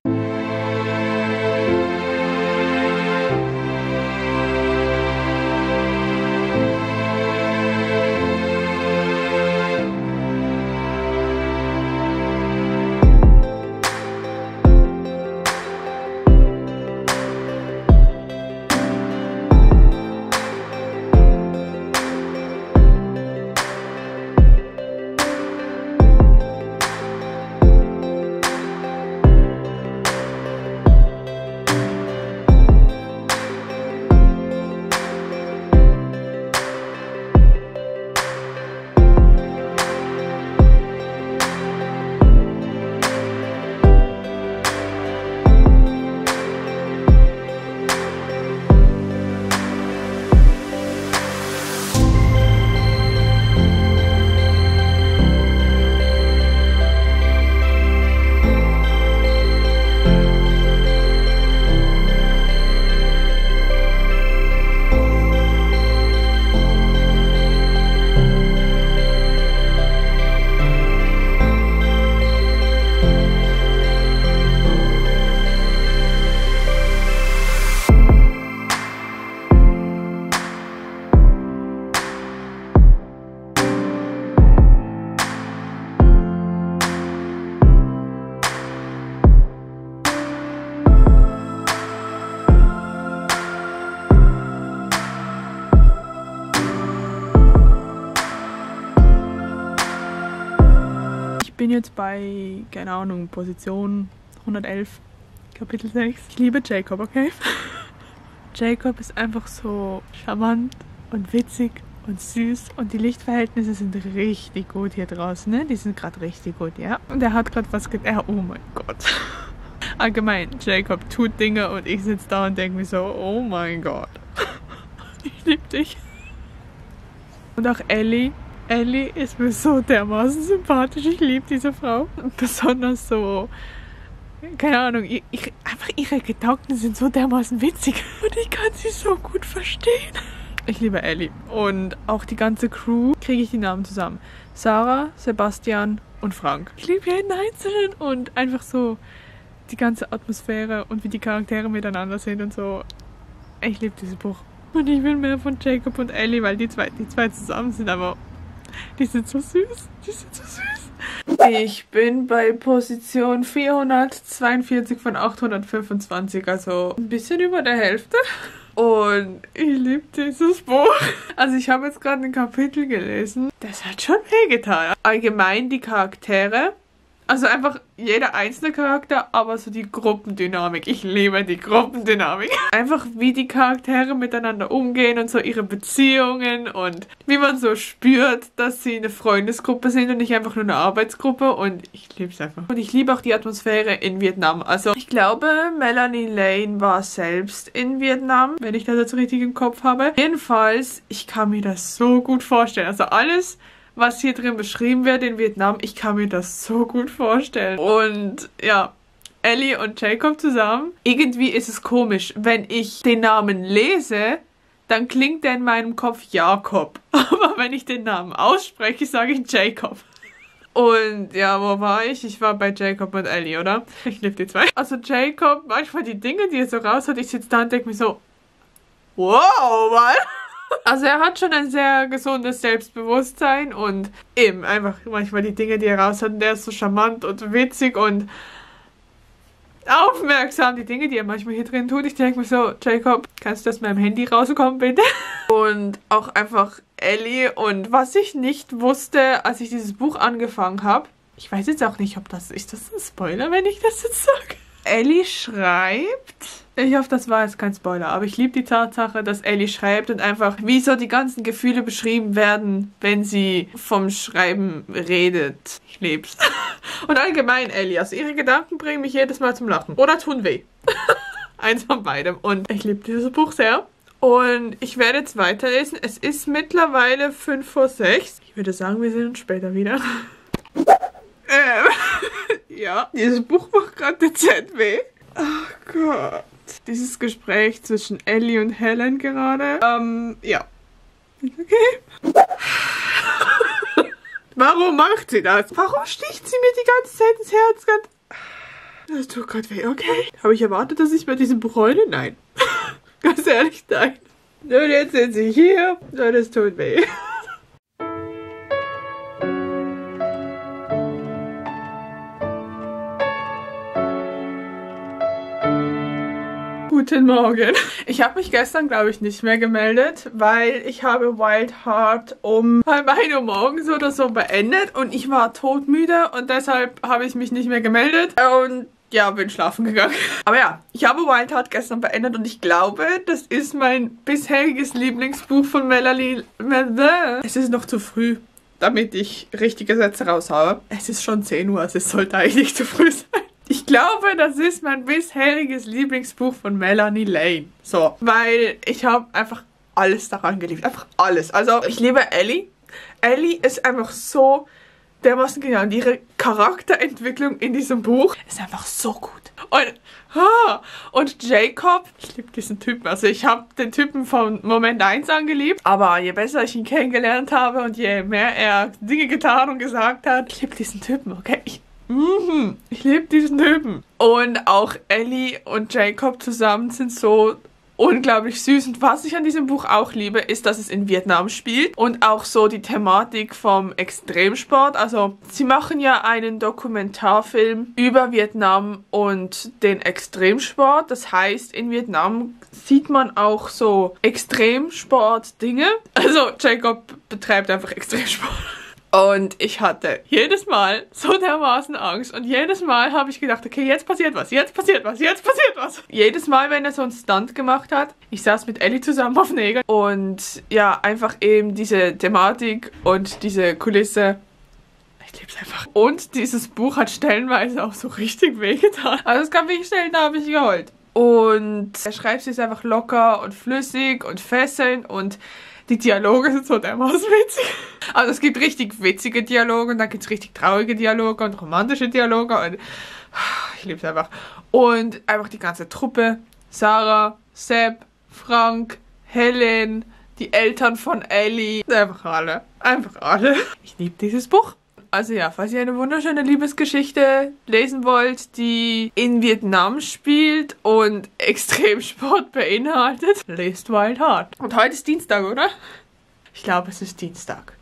Ich bin jetzt bei, keine Ahnung, Position hundertelf, Kapitel sechs. Ich liebe Jacob, okay? Jacob ist einfach so charmant und witzig und süß und die Lichtverhältnisse sind richtig gut hier draußen, ne? Die sind gerade richtig gut, ja? Und er hat gerade was getan. Oh mein Gott. Allgemein, Jacob tut Dinge und ich sitze da und denke mir so, oh mein Gott. Ich liebe dich. Und auch Ellie. Ellie ist mir so dermaßen sympathisch. Ich liebe diese Frau. Und besonders so, keine Ahnung, ich, ich, einfach ihre Gedanken sind so dermaßen witzig. Und ich kann sie so gut verstehen. Ich liebe Ellie. Und auch die ganze Crew, kriege ich die Namen zusammen. Sarah, Sebastian und Frank. Ich liebe jeden Einzelnen und einfach so die ganze Atmosphäre und wie die Charaktere miteinander sind und so. Ich liebe dieses Buch. Und ich will mehr von Jacob und Ellie, weil die zwei, die zwei zusammen sind, aber die sind so süß. Die sind so süß. Ich bin bei Position vierhundertzweiundvierzig von achthundertfünfundzwanzig, also ein bisschen über der Hälfte. Und ich liebe dieses Buch. Also ich habe jetzt gerade ein Kapitel gelesen. Das hat schon wehgetan. Allgemein die Charaktere. Also einfach jeder einzelne Charakter, aber so die Gruppendynamik. Ich liebe die Gruppendynamik. Einfach wie die Charaktere miteinander umgehen und so ihre Beziehungen und wie man so spürt, dass sie eine Freundesgruppe sind und nicht einfach nur eine Arbeitsgruppe. Und ich liebe es einfach. Und ich liebe auch die Atmosphäre in Vietnam. Also ich glaube, Melanie Lane war selbst in Vietnam, wenn ich das jetzt richtig im Kopf habe. Jedenfalls, ich kann mir das so gut vorstellen. Also alles, was hier drin beschrieben wird in Vietnam, ich kann mir das so gut vorstellen. Und ja, Ellie und Jacob zusammen. Irgendwie ist es komisch, wenn ich den Namen lese, dann klingt der in meinem Kopf Jakob. Aber wenn ich den Namen ausspreche, sage ich Jacob. Und ja, wo war ich? Ich war bei Jacob und Ellie, oder? Ich liebe die zwei. Also Jacob, manchmal die Dinge, die er so raus hat, ich sitze da und denke mir so, wow, Mann. Also er hat schon ein sehr gesundes Selbstbewusstsein und eben einfach manchmal die Dinge, die er raus hat, und der ist so charmant und witzig und aufmerksam, die Dinge, die er manchmal hier drin tut. Ich denke mir so, Jacob, kannst du das mit meinem Handy rauskommen, bitte? Und auch einfach Ellie. Und was ich nicht wusste, als ich dieses Buch angefangen habe, ich weiß jetzt auch nicht, ob das, ist das ein Spoiler, wenn ich das jetzt sage? Ellie schreibt, ich hoffe, das war jetzt kein Spoiler, aber ich liebe die Tatsache, dass Ellie schreibt und einfach, wie so die ganzen Gefühle beschrieben werden, wenn sie vom Schreiben redet. Ich lieb's. Und allgemein Ellie, also ihre Gedanken bringen mich jedes Mal zum Lachen. Oder tun weh. Eins von beidem. Und ich liebe dieses Buch sehr. Und ich werde jetzt weiterlesen. Es ist mittlerweile fünf vor sechs. Ich würde sagen, wir sehen uns später wieder. ähm, ja, dieses Buch macht gerade dezent weh. Oh Gott. Dieses Gespräch zwischen Ellie und Helen gerade. Ähm, ja. Okay. Warum macht sie das? Warum sticht sie mir die ganze Zeit ins Herz? Das tut gerade weh, okay. Habe ich erwartet, dass ich bei diesem Buch heule? Nein. Ganz ehrlich, nein. Und jetzt sind sie hier. Und es tut weh. Guten Morgen. Ich habe mich gestern, glaube ich, nicht mehr gemeldet, weil ich habe Wild Heart um halb ein Uhr morgens oder so beendet und ich war todmüde und deshalb habe ich mich nicht mehr gemeldet und ja, bin schlafen gegangen. Aber ja, ich habe Wild Heart gestern beendet und ich glaube, das ist mein bisheriges Lieblingsbuch von Melanie. Es ist noch zu früh, damit ich richtige Sätze raushabe. Es ist schon zehn Uhr, also es sollte eigentlich nicht zu früh sein. Ich glaube, das ist mein bisheriges Lieblingsbuch von Melanie Lane. So, weil ich habe einfach alles daran geliebt. Einfach alles. Also, ich liebe Ellie. Ellie ist einfach so dermaßen genial. Und ihre Charakterentwicklung in diesem Buch ist einfach so gut. Und, ah, und Jacob, ich liebe diesen Typen. Also, ich habe den Typen von Moment eins an geliebt. Aber je besser ich ihn kennengelernt habe und je mehr er Dinge getan und gesagt hat, ich liebe diesen Typen, okay? Ich Mhm, ich liebe diesen Typen. Und auch Ellie und Jacob zusammen sind so unglaublich süß. Und was ich an diesem Buch auch liebe, ist, dass es in Vietnam spielt. Und auch so die Thematik vom Extremsport. Also sie machen ja einen Dokumentarfilm über Vietnam und den Extremsport. Das heißt, in Vietnam sieht man auch so Extremsport-Dinge. Also Jacob betreibt einfach Extremsport. Und ich hatte jedes Mal so dermaßen Angst und jedes Mal habe ich gedacht, okay, jetzt passiert was, jetzt passiert was, jetzt passiert was. Jedes Mal, wenn er so einen Stunt gemacht hat, ich saß mit Ellie zusammen auf Nägeln und ja, einfach eben diese Thematik und diese Kulisse. Ich liebe es einfach. Und dieses Buch hat stellenweise auch so richtig wehgetan. Also es gab wirklich Stellen, da habe ich geheult. Und er schreibt es einfach locker und flüssig und fesselnd und die Dialoge sind so dermaßen witzig. Also es gibt richtig witzige Dialoge und dann gibt es richtig traurige Dialoge und romantische Dialoge und ich liebe es einfach. Und einfach die ganze Truppe, Sarah, Sepp, Frank, Helen, die Eltern von Ellie, einfach alle, einfach alle. Ich liebe dieses Buch. Also ja, falls ihr eine wunderschöne Liebesgeschichte lesen wollt, die in Vietnam spielt und Extremsport beinhaltet, lest Wild Heart. Und heute ist Dienstag, oder? Ich glaube, es ist Dienstag.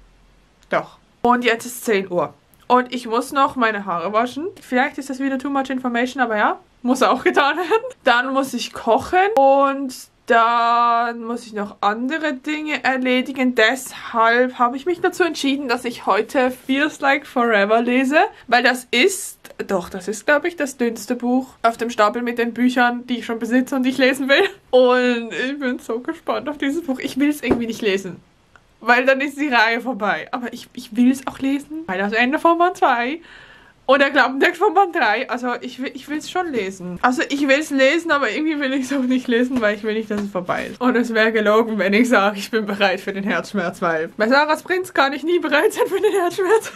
Doch. Und jetzt ist zehn Uhr. Und ich muss noch meine Haare waschen. Vielleicht ist das wieder too much information, aber ja, muss auch getan werden. Dann muss ich kochen und dann muss ich noch andere Dinge erledigen. Deshalb habe ich mich dazu entschieden, dass ich heute Feels Like Forever lese. Weil das ist, doch, das ist, glaube ich, das dünnste Buch auf dem Stapel mit den Büchern, die ich schon besitze und die ich lesen will. Und ich bin so gespannt auf dieses Buch. Ich will es irgendwie nicht lesen. Weil dann ist die Reihe vorbei. Aber ich, ich will es auch lesen. Weil das Ende von Band zwei und der Klappentext von Band drei. Also ich will ich will es schon lesen. Also ich will es lesen, aber irgendwie will ich es auch nicht lesen, weil ich will nicht, dass es vorbei ist. Und es wäre gelogen, wenn ich sage, ich bin bereit für den Herzschmerz, weil bei Sarahs Prinz kann ich nie bereit sein für den Herzschmerz.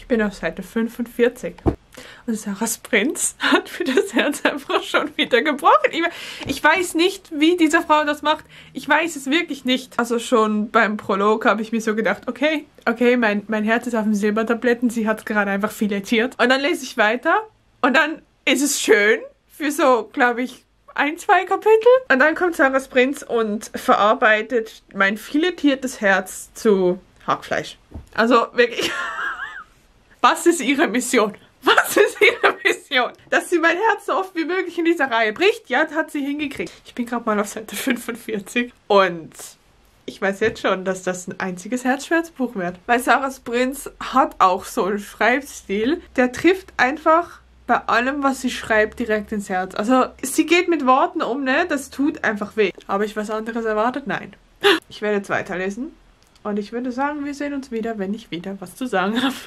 Ich bin auf Seite fünfundvierzig. Und Sarahs Prinz hat für das Herz einfach schon wieder gebrochen. Ich, ich weiß nicht, wie diese Frau das macht. Ich weiß es wirklich nicht. Also schon beim Prolog habe ich mir so gedacht, okay, okay, mein, mein Herz ist auf dem Silbertabletten. Sie hat es gerade einfach filetiert. Und dann lese ich weiter. Und dann ist es schön für so, glaube ich, ein, zwei Kapitel. Und dann kommt Sarahs Prinz und verarbeitet mein filetiertes Herz zu Hackfleisch. Also wirklich, was ist ihre Mission? Was ist ihre Mission? Dass sie mein Herz so oft wie möglich in dieser Reihe bricht? Ja, das hat sie hingekriegt. Ich bin gerade mal auf Seite fünfundvierzig und ich weiß jetzt schon, dass das ein einziges Herzschmerzbuch wird. Weil Sarahs Prinz hat auch so einen Schreibstil, der trifft einfach bei allem, was sie schreibt, direkt ins Herz. Also, sie geht mit Worten um, ne? Das tut einfach weh. Habe ich was anderes erwartet? Nein. Ich werde jetzt weiterlesen und ich würde sagen, wir sehen uns wieder, wenn ich wieder was zu sagen habe.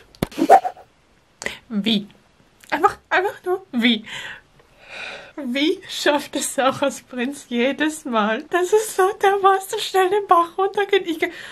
Wie? Einfach, einfach nur wie? Wie schafft es Sarahs Prinz jedes Mal, dass es so dermaßen schnell den Bach runtergeht? Ich ge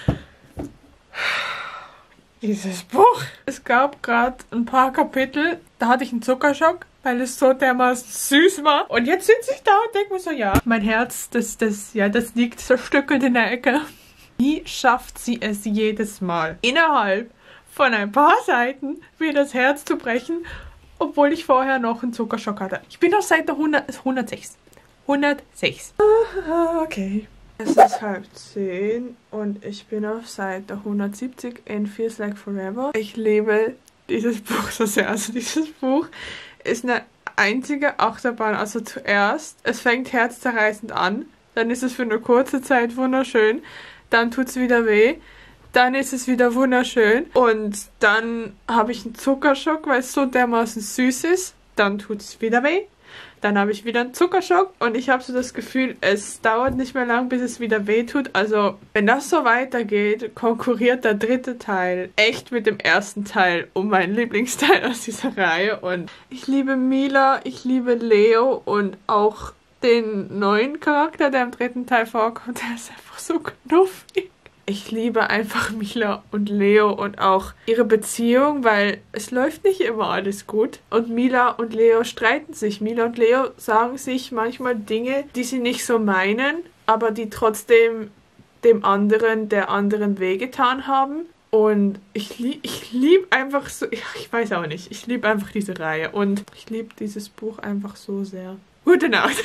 Dieses Buch. Es gab gerade ein paar Kapitel, da hatte ich einen Zuckerschock, weil es so dermaßen süß war. Und jetzt sitze ich da und denke mir so, ja, mein Herz, das, das, ja, das liegt zerstückelt in der Ecke. Wie schafft sie es jedes Mal, innerhalb von ein paar Seiten mir das Herz zu brechen, obwohl ich vorher noch einen Zuckerschock hatte. Ich bin auf Seite hundert, hundertsechs. hundertsechs. Okay. Es ist halb zehn und ich bin auf Seite hundertsiebzig in Feels Like Forever. Ich liebe dieses Buch so sehr. Also dieses Buch ist eine einzige Achterbahn. Also zuerst, es fängt herzzerreißend an, dann ist es für eine kurze Zeit wunderschön, dann tut es wieder weh. Dann ist es wieder wunderschön und dann habe ich einen Zuckerschock, weil es so dermaßen süß ist. Dann tut es wieder weh. Dann habe ich wieder einen Zuckerschock und ich habe so das Gefühl, es dauert nicht mehr lang, bis es wieder weh tut. Also wenn das so weitergeht, konkurriert der dritte Teil echt mit dem ersten Teil um meinen Lieblingsteil aus dieser Reihe. Und ich liebe Mila, ich liebe Leo und auch den neuen Charakter, der im dritten Teil vorkommt. Der ist einfach so knuffig. Ich liebe einfach Mila und Leo und auch ihre Beziehung, weil es läuft nicht immer alles gut. Und Mila und Leo streiten sich. Mila und Leo sagen sich manchmal Dinge, die sie nicht so meinen, aber die trotzdem dem anderen, der anderen wehgetan haben. Und ich, lieb, ich liebe einfach so, ich weiß auch nicht, ich liebe einfach diese Reihe und ich liebe dieses Buch einfach so sehr. Gute Nacht.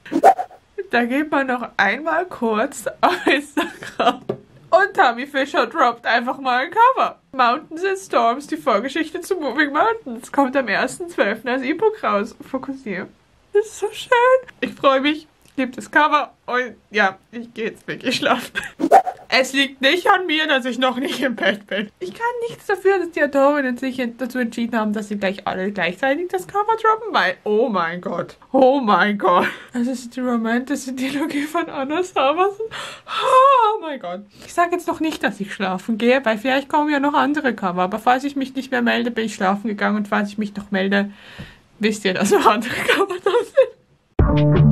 Da geht man noch einmal kurz auf Instagram. Und Tammy Fischer droppt einfach mal ein Cover. Mountains and Storms, die Vorgeschichte zu Moving Mountains. Kommt am ersten zwölften als E-Book raus. Fokussiere. Das ist so schön. Ich freue mich. Ich liebe das Cover. Und ja, ich gehe jetzt wirklich schlafen. Es liegt nicht an mir, dass ich noch nicht im Bett bin. Ich kann nichts dafür, dass die Autorinnen sich dazu entschieden haben, dass sie gleich alle gleichzeitig das Cover droppen, weil, oh mein Gott, oh mein Gott. Das ist die romantische Dialogie von Anna Samuelson. Oh mein Gott. Ich sage jetzt noch nicht, dass ich schlafen gehe, weil vielleicht kommen ja noch andere Cover. Aber falls ich mich nicht mehr melde, bin ich schlafen gegangen. Und falls ich mich noch melde, wisst ihr, dass noch andere Cover da sind.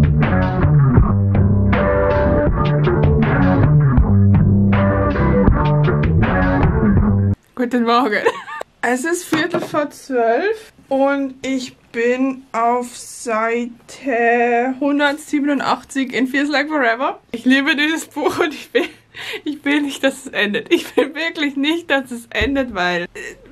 Guten Morgen. Es ist Viertel vor zwölf und ich bin auf Seite hundertsiebenundachtzig in Feels Like Forever. Ich liebe dieses Buch und ich will, ich will nicht, dass es endet. Ich will wirklich nicht, dass es endet, weil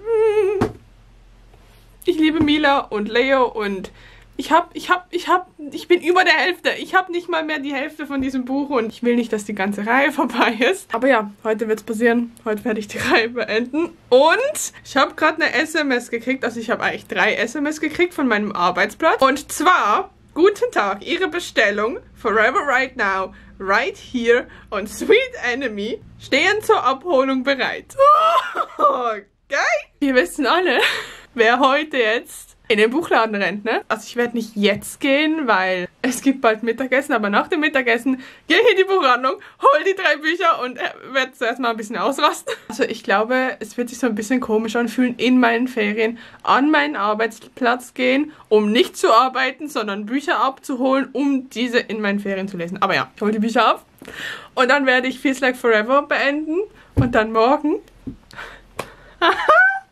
ich liebe Mila und Leo und ich hab, ich hab, ich hab, ich bin über der Hälfte. Ich habe nicht mal mehr die Hälfte von diesem Buch und ich will nicht, dass die ganze Reihe vorbei ist. Aber ja, heute wird's passieren. Heute werde ich die Reihe beenden. Und ich habe gerade eine S M S gekriegt. Also ich habe eigentlich drei S M S gekriegt von meinem Arbeitsplatz. Und zwar, guten Tag, Ihre Bestellung Forever Right Now, Right Here und Sweet Enemy stehen zur Abholung bereit. Oh, geil! Wir wissen alle, wer heute jetzt in den Buchladen rennt, ne? Also ich werde nicht jetzt gehen, weil es gibt bald Mittagessen, aber nach dem Mittagessen gehe ich in die Buchhandlung, hol die drei Bücher und äh, werde zuerst mal ein bisschen ausrasten. Also ich glaube, es wird sich so ein bisschen komisch anfühlen, in meinen Ferien an meinen Arbeitsplatz gehen, um nicht zu arbeiten, sondern Bücher abzuholen, um diese in meinen Ferien zu lesen. Aber ja, ich hole die Bücher ab und dann werde ich Feels Like Forever beenden und dann morgen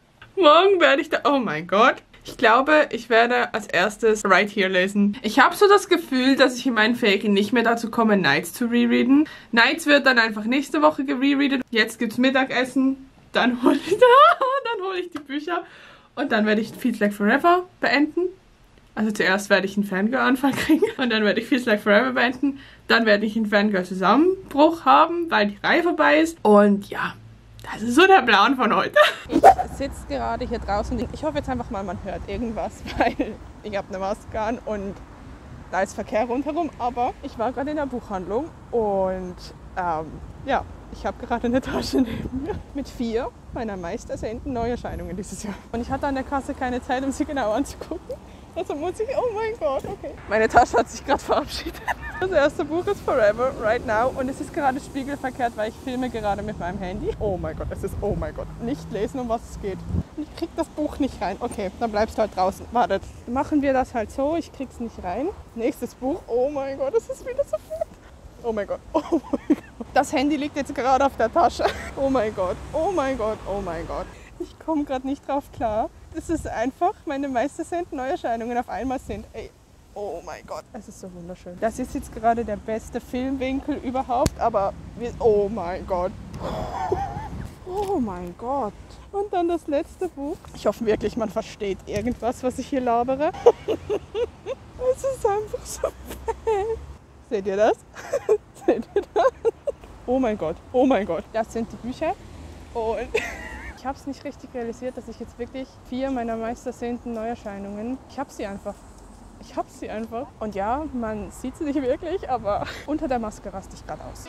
Morgen werde ich da... Oh mein Gott. Ich glaube, ich werde als erstes Right Here lesen. Ich habe so das Gefühl, dass ich in meinen Ferien nicht mehr dazu komme, Nights zu rereaden. Nights wird dann einfach nächste Woche gerereadet. Jetzt gibt's Mittagessen. Dann hole ich, dann hol ich die Bücher. Und dann werde ich Feels Like Forever beenden. Also zuerst werde ich einen Fangirl-Anfall kriegen. Und dann werde ich Feels Like Forever beenden. Dann werde ich einen Fangirl-Zusammenbruch haben, weil die Reihe vorbei ist. Und ja, das ist so der Plan von heute. Ich sitze gerade hier draußen. Ich hoffe jetzt einfach mal, man hört irgendwas, weil ich habe eine Maske an und da ist Verkehr rundherum. Aber ich war gerade in der Buchhandlung und ähm, ja, ich habe gerade eine Tasche neben mir mit vier meiner meist ersehnten Neuerscheinungen dieses Jahr. Und ich hatte an der Kasse keine Zeit, um sie genau anzugucken. Also muss ich, oh mein Gott, okay. Meine Tasche hat sich gerade verabschiedet. Das erste Buch ist Forever, Right Now. Und es ist gerade spiegelverkehrt, weil ich filme gerade mit meinem Handy. Oh mein Gott, es ist, oh mein Gott. Nicht lesen, um was es geht. Und ich krieg das Buch nicht rein. Okay, dann bleibst du halt draußen. Wartet. Dann machen wir das halt so, ich krieg's nicht rein. Nächstes Buch, oh mein Gott, es ist wieder so viel. Oh mein Gott, oh mein Gott. Das Handy liegt jetzt gerade auf der Tasche. Oh mein Gott, oh mein Gott, oh mein Gott. Ich komme gerade nicht drauf klar. Das ist einfach meine meist ersehnten Neuerscheinungen auf einmal sind. Ey, oh mein Gott, es ist so wunderschön. Das ist jetzt gerade der beste Filmwinkel überhaupt, aber wir, oh mein Gott. Oh mein Gott. Und dann das letzte Buch. Ich hoffe wirklich, man versteht irgendwas, was ich hier labere. Es ist einfach so fett. Seht ihr das? Seht ihr das? Oh mein Gott, oh mein Gott. Das sind die Bücher und... Ich habe es nicht richtig realisiert, dass ich jetzt wirklich vier meiner meist ersehnten Neuerscheinungen, ich habe sie einfach. Ich habe sie einfach. Und ja, man sieht sie nicht wirklich, aber unter der Maske raste ich gerade aus.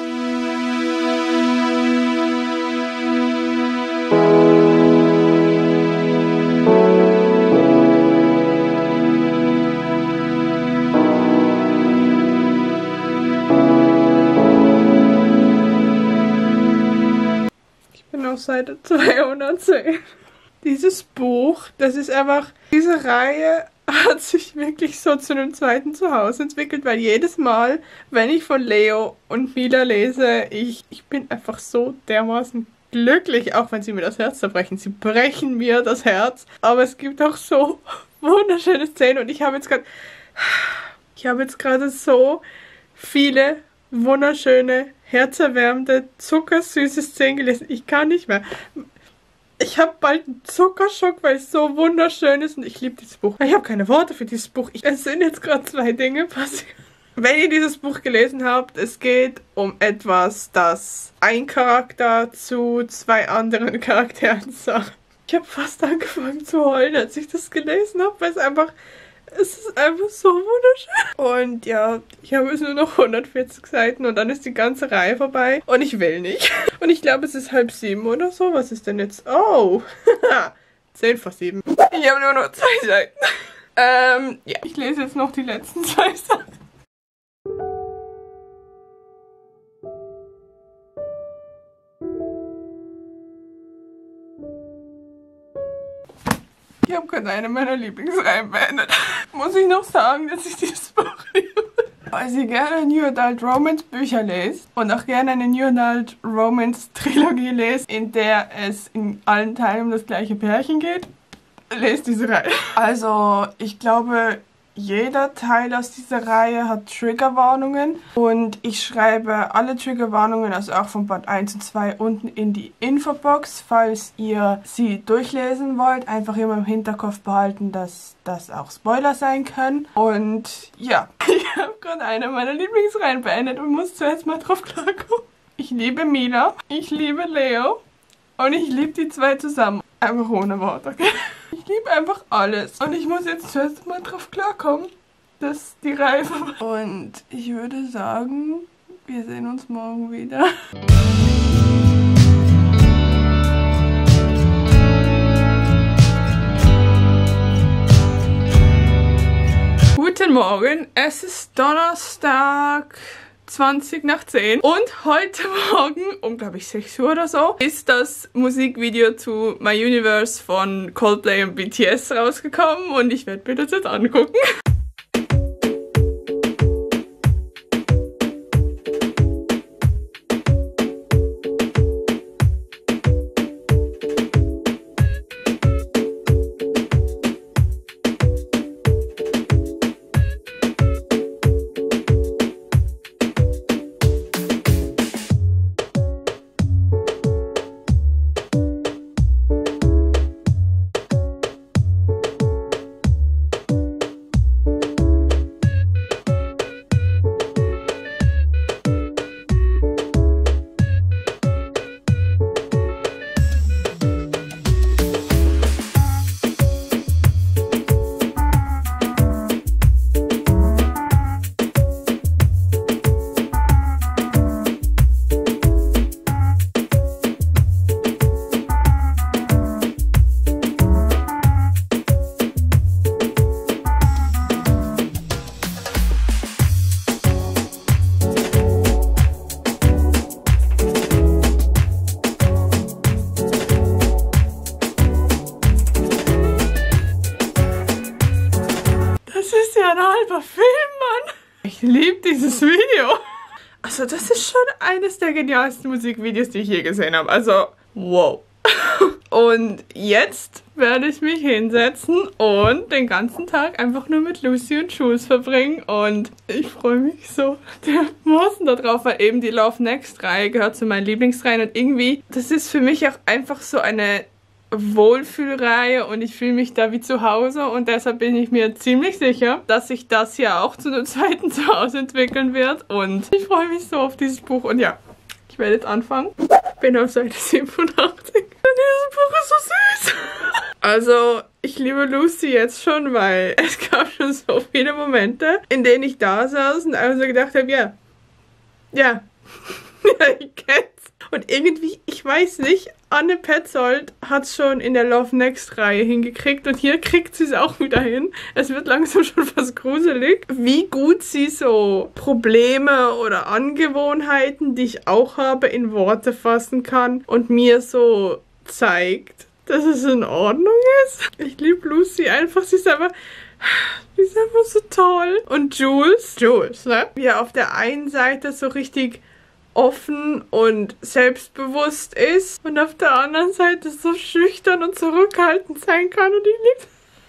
Auf Seite zweihundertzehn. Dieses Buch, das ist einfach, diese Reihe hat sich wirklich so zu einem zweiten Zuhause entwickelt, weil jedes Mal, wenn ich von Leo und Mila lese, ich, ich bin einfach so dermaßen glücklich, auch wenn sie mir das Herz zerbrechen. Sie brechen mir das Herz, aber es gibt auch so wunderschöne Szenen und ich habe jetzt gerade, ich habe jetzt gerade so viele wunderschöne, herzerwärmende, zuckersüße Szenen gelesen. Ich kann nicht mehr. Ich habe bald einen Zuckerschock, weil es so wunderschön ist und ich liebe dieses Buch. Ich habe keine Worte für dieses Buch. Ich, es sind jetzt gerade zwei Dinge passiert. Wenn ihr dieses Buch gelesen habt, es geht um etwas, das ein Charakter zu zwei anderen Charakteren sagt. Ich habe fast angefangen zu heulen, als ich das gelesen habe, weil es einfach... Es ist einfach so wunderschön. Und ja, ich habe jetzt nur noch hundertvierzig Seiten und dann ist die ganze Reihe vorbei. Und ich will nicht. Und ich glaube, es ist halb sieben oder so. Was ist denn jetzt? Oh, zehn vor sieben. Ich habe nur noch zwei Seiten. Ähm, ja, ich lese jetzt noch die letzten zwei Seiten. Ich habe gerade eine meiner Lieblingsreihen beendet. Muss ich noch sagen, dass ich dieses Buch liebe. Weil ich gerne New Adult Romance Bücher lese und auch gerne eine New Adult Romance Trilogie lese, in der es in allen Teilen um das gleiche Pärchen geht, lese diese Reihe. Also ich glaube, jeder Teil aus dieser Reihe hat Triggerwarnungen und ich schreibe alle Triggerwarnungen, also auch von Band eins und zwei, unten in die Infobox, falls ihr sie durchlesen wollt. Einfach immer im Hinterkopf behalten, dass das auch Spoiler sein können. Und ja, ich habe gerade eine meiner Lieblingsreihen beendet und muss zuerst mal drauf klarkommen. Ich liebe Mila, ich liebe Leo und ich liebe die zwei zusammen. Einfach ohne Worte, okay? Ich liebe einfach alles. Und ich muss jetzt zuerst mal drauf klarkommen, dass die Reife... Und ich würde sagen, wir sehen uns morgen wieder. Guten Morgen, es ist Donnerstag... zwanzig nach zehn und heute Morgen, um glaube ich sechs Uhr oder so, ist das Musikvideo zu My Universe von Coldplay und B T S rausgekommen und ich werde mir das jetzt angucken. ja ein halber Film, Mann. Ich liebe dieses Video. Also das ist schon eines der genialsten Musikvideos, die ich je gesehen habe. Also, wow. Und jetzt werde ich mich hinsetzen und den ganzen Tag einfach nur mit Lucy und Jules verbringen. Und ich freue mich so dermaßen darauf, weil eben die Love Next Reihe gehört zu meinen Lieblingsreihen. Und irgendwie, das ist für mich auch einfach so eine Wohlfühlreihe und ich fühle mich da wie zu Hause. Und deshalb bin ich mir ziemlich sicher, dass sich das hier auch zu einem zweiten Zuhause entwickeln wird. Und ich freue mich so auf dieses Buch. Und ja, ich werde jetzt anfangen. Bin auf Seite siebenundachtzig. Und dieses Buch ist so süß. Also, ich liebe Lucy jetzt schon, weil es gab schon so viele Momente, in denen ich da saß und einfach so gedacht habe, ja, ja, ja, ich kenn's. Und irgendwie, ich weiß nicht, Anne Petzold hat es schon in der Love Next Reihe hingekriegt und hier kriegt sie es auch wieder hin. Es wird langsam schon fast gruselig, wie gut sie so Probleme oder Angewohnheiten, die ich auch habe, in Worte fassen kann und mir so zeigt, dass es in Ordnung ist. Ich liebe Lucy einfach, sie ist einfach... Die ist einfach so toll. Und Jules, Jules, ne? Wie er auf der einen Seite so richtig offen und selbstbewusst ist und auf der anderen Seite so schüchtern und zurückhaltend sein kann. Und ich liebe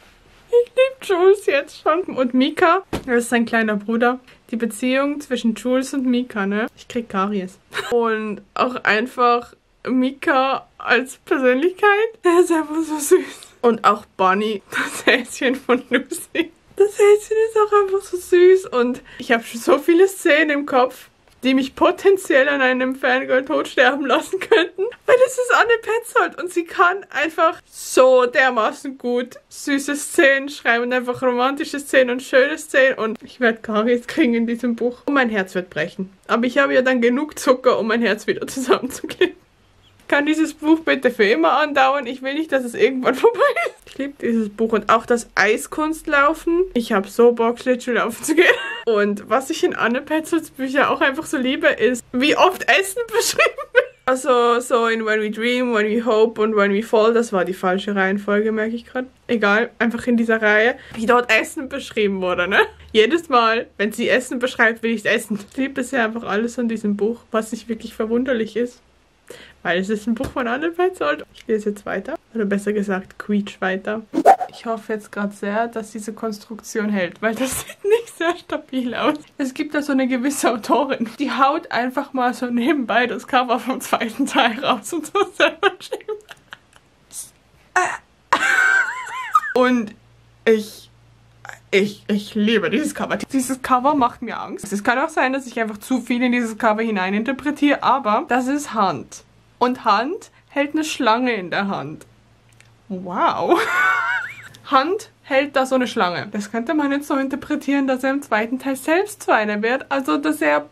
ich lieb Jules jetzt schon. Und Mika, er ist sein kleiner Bruder. Die Beziehung zwischen Jules und Mika, ne? Ich krieg Karies. Und auch einfach Mika als Persönlichkeit. Er ist einfach so süß. Und auch Bunny, das Häschen von Lucy. Das Häschen ist auch einfach so süß. Und ich habe schon so viele Szenen im Kopf, die mich potenziell an einem Fangirl totsterben lassen könnten. Weil es ist Anne Petzold und sie kann einfach so dermaßen gut süße Szenen schreiben und einfach romantische Szenen und schöne Szenen. Und ich werde Karies kriegen in diesem Buch. Und mein Herz wird brechen. Aber ich habe ja dann genug Zucker, um mein Herz wieder zusammenzukleben. Kann dieses Buch bitte für immer andauern? Ich will nicht, dass es irgendwann vorbei ist. Ich liebe dieses Buch und auch das Eiskunstlaufen. Ich habe so Bock, Schlittschuhlaufen zu gehen. Und was ich in Anne Petzolds Büchern auch einfach so liebe, ist, wie oft Essen beschrieben wird. Also so in When We Dream, When We Hope und When We Fall. Das war die falsche Reihenfolge, merke ich gerade. Egal, einfach in dieser Reihe, wie dort Essen beschrieben wurde, ne? Jedes Mal, wenn sie Essen beschreibt, will ich essen. Ich liebe bisher einfach alles an diesem Buch, was nicht wirklich verwunderlich ist. Weil es ist ein Buch von Anne Petzold. Ich lese jetzt weiter. Oder besser gesagt, quietsch weiter. Ich hoffe jetzt gerade sehr, dass diese Konstruktion hält, weil das sieht nicht sehr stabil aus. Es gibt da so eine gewisse Autorin, die haut einfach mal so nebenbei das Cover vom zweiten Teil raus und so selber schreibt. Und ich... Ich, ich liebe dieses Cover. Dieses Cover macht mir Angst. Es kann auch sein, dass ich einfach zu viel in dieses Cover hineininterpretiere, aber das ist Hand. Und Hand hält eine Schlange in der Hand. Wow. Hand hält da so eine Schlange. Das könnte man jetzt so interpretieren, dass er im zweiten Teil selbst zu einer wird. Also, dass er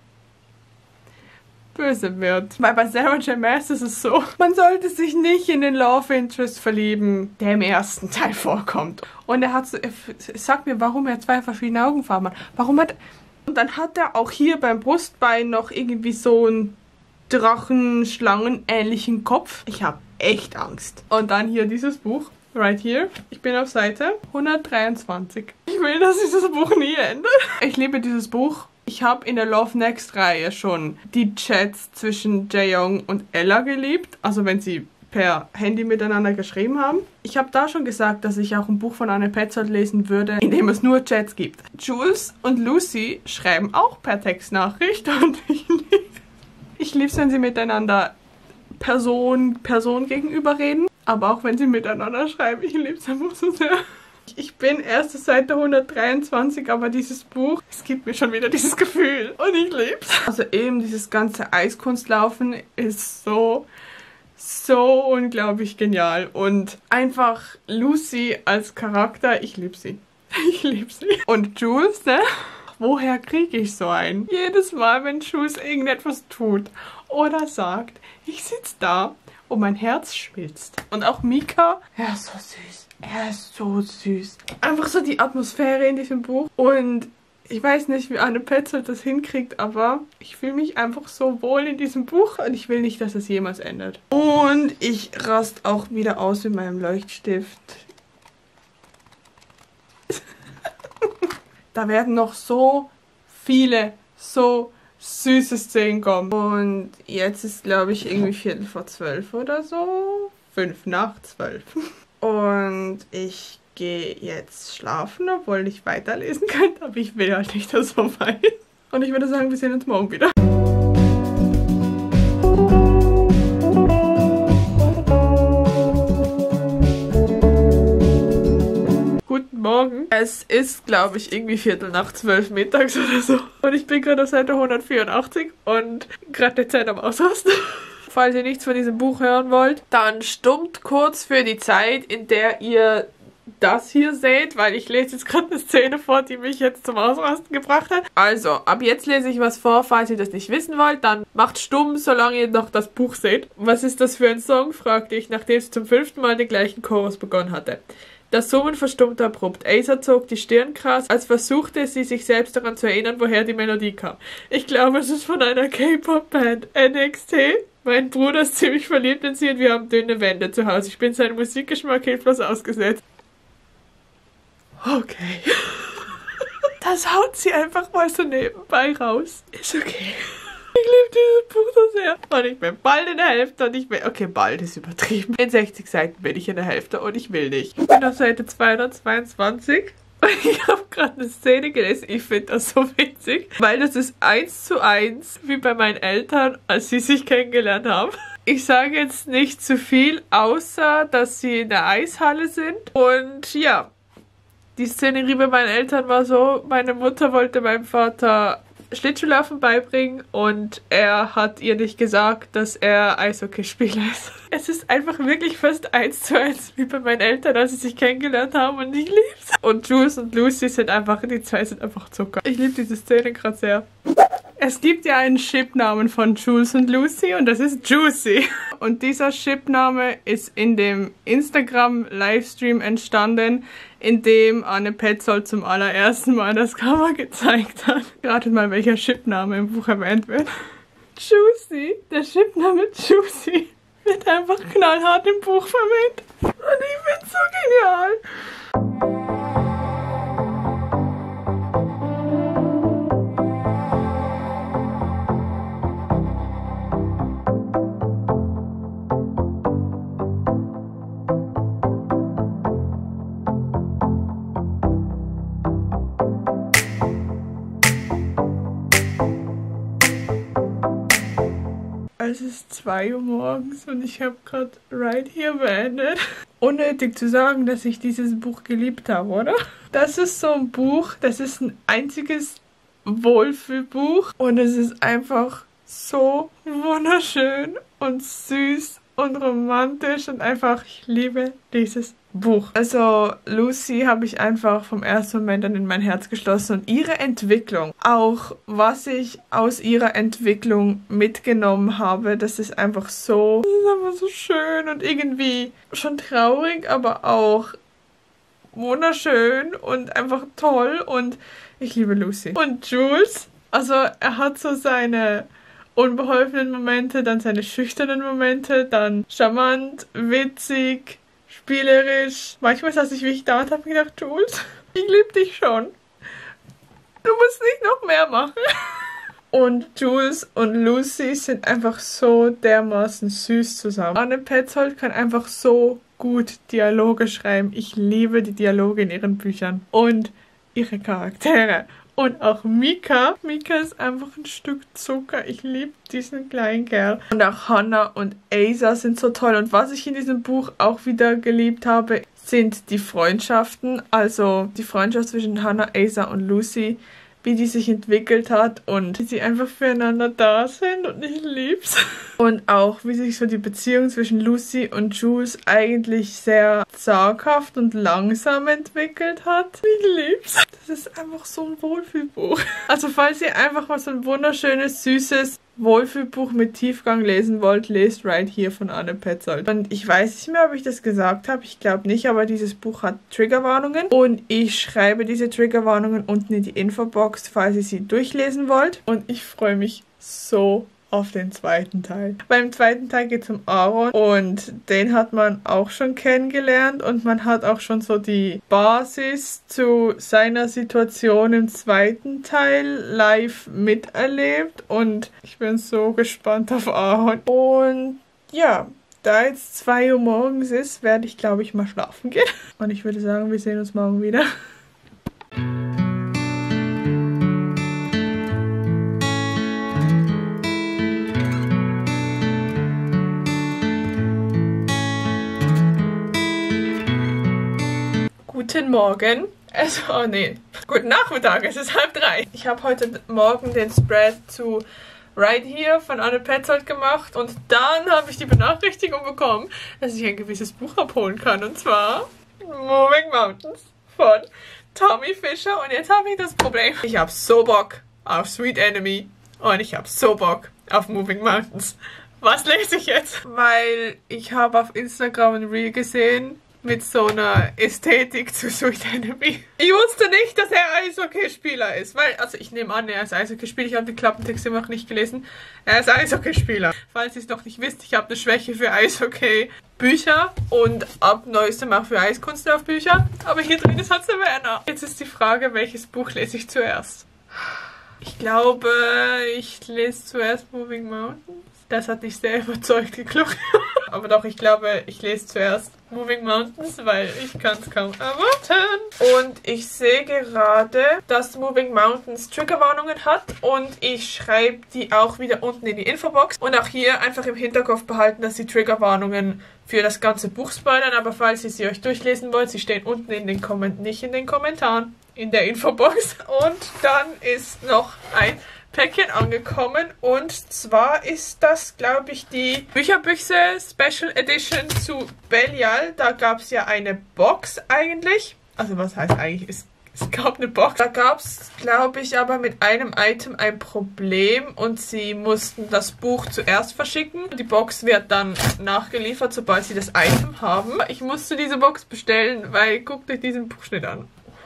böse wird. Weil bei Sarah J. Maas ist es so, man sollte sich nicht in den Love Interest verlieben, der im ersten Teil vorkommt. Und er hat so, er, sag mir, warum er zwei verschiedene Augenfarben hat. Warum hat, und dann hat er auch hier beim Brustbein noch irgendwie so einen Drachen-Schlangen-ähnlichen Kopf. Ich habe echt Angst. Und dann hier dieses Buch, right here. Ich bin auf Seite hundertdreiundzwanzig. Ich will, dass dieses Buch nie endet. Ich liebe dieses Buch. Ich habe in der Love Next Reihe schon die Chats zwischen Jae-young und Ella geliebt. Also wenn sie per Handy miteinander geschrieben haben. Ich habe da schon gesagt, dass ich auch ein Buch von Anne Petzold lesen würde, in dem es nur Chats gibt. Jules und Lucy schreiben auch per Textnachricht und ich liebe ich liebe es, wenn sie miteinander Person, Person gegenüber reden. Aber auch wenn sie miteinander schreiben, ich liebe es einfach so sehr. Ich bin erst Seite hundertdreiundzwanzig, aber dieses Buch, es gibt mir schon wieder dieses Gefühl und ich liebe es. Also eben dieses ganze Eiskunstlaufen ist so, so unglaublich genial. Und einfach Lucy als Charakter, ich liebe sie. Ich liebe sie. Und Jules, ne? Woher kriege ich so einen? Jedes Mal, wenn Jules irgendetwas tut oder sagt, ich sitze da und mein Herz schmilzt. Und auch Mika, er ist so süß. Er ist so süß. Einfach so die Atmosphäre in diesem Buch. Und ich weiß nicht, wie Anne Petzold das hinkriegt, aber ich fühle mich einfach so wohl in diesem Buch und ich will nicht, dass es jemals endet. Und ich rast auch wieder aus mit meinem Leuchtstift. da werden noch so viele, so süße Szenen kommen. Und jetzt ist, glaube ich, irgendwie Viertel vor zwölf oder so. Fünf nach zwölf. Und ich gehe jetzt schlafen, obwohl ich weiterlesen könnte, aber ich will halt nicht, dass es vorbei ist. Und ich würde sagen, wir sehen uns morgen wieder. Guten Morgen. Es ist, glaube ich, irgendwie Viertel nach zwölf mittags oder so. Und ich bin gerade auf Seite hundertvierundachtzig und gerade die Zeit am Ausrasten. Falls ihr nichts von diesem Buch hören wollt, dann stummt kurz für die Zeit, in der ihr das hier seht, weil ich lese jetzt gerade eine Szene vor, die mich jetzt zum Ausrasten gebracht hat. Also, ab jetzt lese ich was vor, falls ihr das nicht wissen wollt, dann macht stumm, solange ihr noch das Buch seht. Was ist das für ein Song, fragte ich, nachdem sie zum fünften Mal den gleichen Chorus begonnen hatte. Das Summen verstummte abrupt. Asa zog die Stirn krass, als versuchte sie sich selbst daran zu erinnern, woher die Melodie kam. Ich glaube, es ist von einer K-Pop-Band, N X T. Mein Bruder ist ziemlich verliebt in sie und wir haben dünne Wände zu Hause. Ich bin seinem Musikgeschmack hilflos ausgesetzt. Okay. Das haut sie einfach mal so nebenbei raus. Ist okay. Ich liebe dieses Buch so sehr. Und ich bin bald in der Hälfte und ich will... Okay, bald ist übertrieben. In sechzig Seiten bin ich in der Hälfte und ich will nicht. Ich bin auf Seite zweihundertzweiundzwanzig. Und ich habe gerade eine Szene gelesen. Ich finde das so witzig. Weil das ist eins zu eins wie bei meinen Eltern, als sie sich kennengelernt haben. Ich sage jetzt nicht zu viel, außer dass sie in der Eishalle sind. Und ja, die Szenerie bei meinen Eltern war so, meine Mutter wollte meinem Vater Schlittschuhlaufen beibringen und er hat ihr nicht gesagt, dass er Eishockeyspieler ist. Es ist einfach wirklich fast eins zu eins wie bei meinen Eltern, als sie sich kennengelernt haben und ich lieb's. Und Jules und Lucy sind einfach, die zwei sind einfach Zucker. Ich liebe diese Szene gerade sehr. Es gibt ja einen Chipnamen von Jules und Lucy und das ist Juicy. Und dieser Chipname ist in dem Instagram-Livestream entstanden, in dem Anne Petzold zum allerersten Mal das Cover gezeigt hat. Ratet mal, welcher Chipname im Buch erwähnt wird. Juicy, der Chipname Juicy wird einfach knallhart im Buch verwendet. Und ich find's so genial. Es ist zwei Uhr morgens und ich habe gerade Right Here beendet. Unnötig zu sagen, dass ich dieses Buch geliebt habe, oder? Das ist so ein Buch, das ist ein einziges Wohlfühlbuch und es ist einfach so wunderschön und süß und romantisch und einfach, ich liebe dieses Buch. Also Lucy habe ich einfach vom ersten Moment an in mein Herz geschlossen und ihre Entwicklung, auch was ich aus ihrer Entwicklung mitgenommen habe, das ist einfach so, das ist einfach so schön und irgendwie schon traurig, aber auch wunderschön und einfach toll und ich liebe Lucy. Und Jules, also er hat so seine unbeholfenen Momente, dann seine schüchternen Momente, dann charmant, witzig, spielerisch. Manchmal saß ich wie ich da und habe gedacht, Jules, ich liebe dich schon. Du musst nicht noch mehr machen. Und Jules und Lucy sind einfach so dermaßen süß zusammen. Anne Petzold kann einfach so gut Dialoge schreiben. Ich liebe die Dialoge in ihren Büchern und ihre Charaktere. Und auch Mika. Mika ist einfach ein Stück Zucker. Ich liebe diesen kleinen Kerl. Und auch Hannah und Asa sind so toll. Und was ich in diesem Buch auch wieder geliebt habe, sind die Freundschaften. Also die Freundschaft zwischen Hannah, Asa und Lucy. Wie die sich entwickelt hat und wie sie einfach füreinander da sind und ich lieb's. Und auch wie sich so die Beziehung zwischen Lucy und Jules eigentlich sehr zaghaft und langsam entwickelt hat. Ich lieb's. Das ist einfach so ein Wohlfühlbuch. Also falls ihr einfach mal so ein wunderschönes, süßes Wohlfühlbuch mit Tiefgang lesen wollt, lest Right Here von Anne Petzold. Und ich weiß nicht mehr, ob ich das gesagt habe. Ich glaube nicht, aber dieses Buch hat Triggerwarnungen. Und ich schreibe diese Triggerwarnungen unten in die Infobox, falls ihr sie durchlesen wollt. Und ich freue mich so auf den zweiten Teil. Beim zweiten Teil geht es um Aaron und den hat man auch schon kennengelernt und man hat auch schon so die Basis zu seiner Situation im zweiten Teil live miterlebt und ich bin so gespannt auf Aaron. Und ja, da jetzt zwei Uhr morgens ist, werde ich glaube ich mal schlafen gehen. Und ich würde sagen, wir sehen uns morgen wieder. Guten Morgen. Also, oh nee. Guten Nachmittag, es ist halb drei. Ich habe heute Morgen den Spread zu Right Here von Anne Petzold gemacht und dann habe ich die Benachrichtigung bekommen, dass ich ein gewisses Buch abholen kann und zwar Moving Mountains von Tommy Fischer und jetzt habe ich das Problem. Ich habe so Bock auf Sweet Enemy und ich habe so Bock auf Moving Mountains. Was lese ich jetzt? Weil ich habe auf Instagram ein Reel gesehen mit so einer Ästhetik zu Sweet Enemy. Ich wusste nicht, dass er Eishockeyspieler ist, weil, also ich nehme an, er ist Eishockeyspieler, ich habe die Klappentexte immer noch nicht gelesen. Er ist Eishockeyspieler. Falls ihr es noch nicht wisst, ich habe eine Schwäche für Eishockey-Bücher und ab neuestem auch für Eiskunstlaufbücher. Aber hier drin ist halt Savannah. Jetzt ist die Frage, welches Buch lese ich zuerst? Ich glaube, ich lese zuerst Moving Mountains. Das hat nicht sehr überzeugt geklungen. Aber doch, ich glaube, ich lese zuerst Moving Mountains, weil ich kann es kaum erwarten. Und ich sehe gerade, dass Moving Mountains Triggerwarnungen hat und ich schreibe die auch wieder unten in die Infobox. Und auch hier einfach im Hinterkopf behalten, dass die Triggerwarnungen für das ganze Buch spoilern, aber falls ihr sie euch durchlesen wollt, sie stehen unten in den Kommentaren, nicht in den Kommentaren, in der Infobox. Und dann ist noch ein Päckchen angekommen und zwar ist das, glaube ich, die Bücherbüchse Special Edition zu Belial. Da gab es ja eine Box eigentlich. Also was heißt eigentlich? Es, es gab eine Box. Da gab es, glaube ich, aber mit einem Item ein Problem und sie mussten das Buch zuerst verschicken. Die Box wird dann nachgeliefert, sobald sie das Item haben. Ich musste diese Box bestellen, weil guckt euch diesen Buchschnitt an.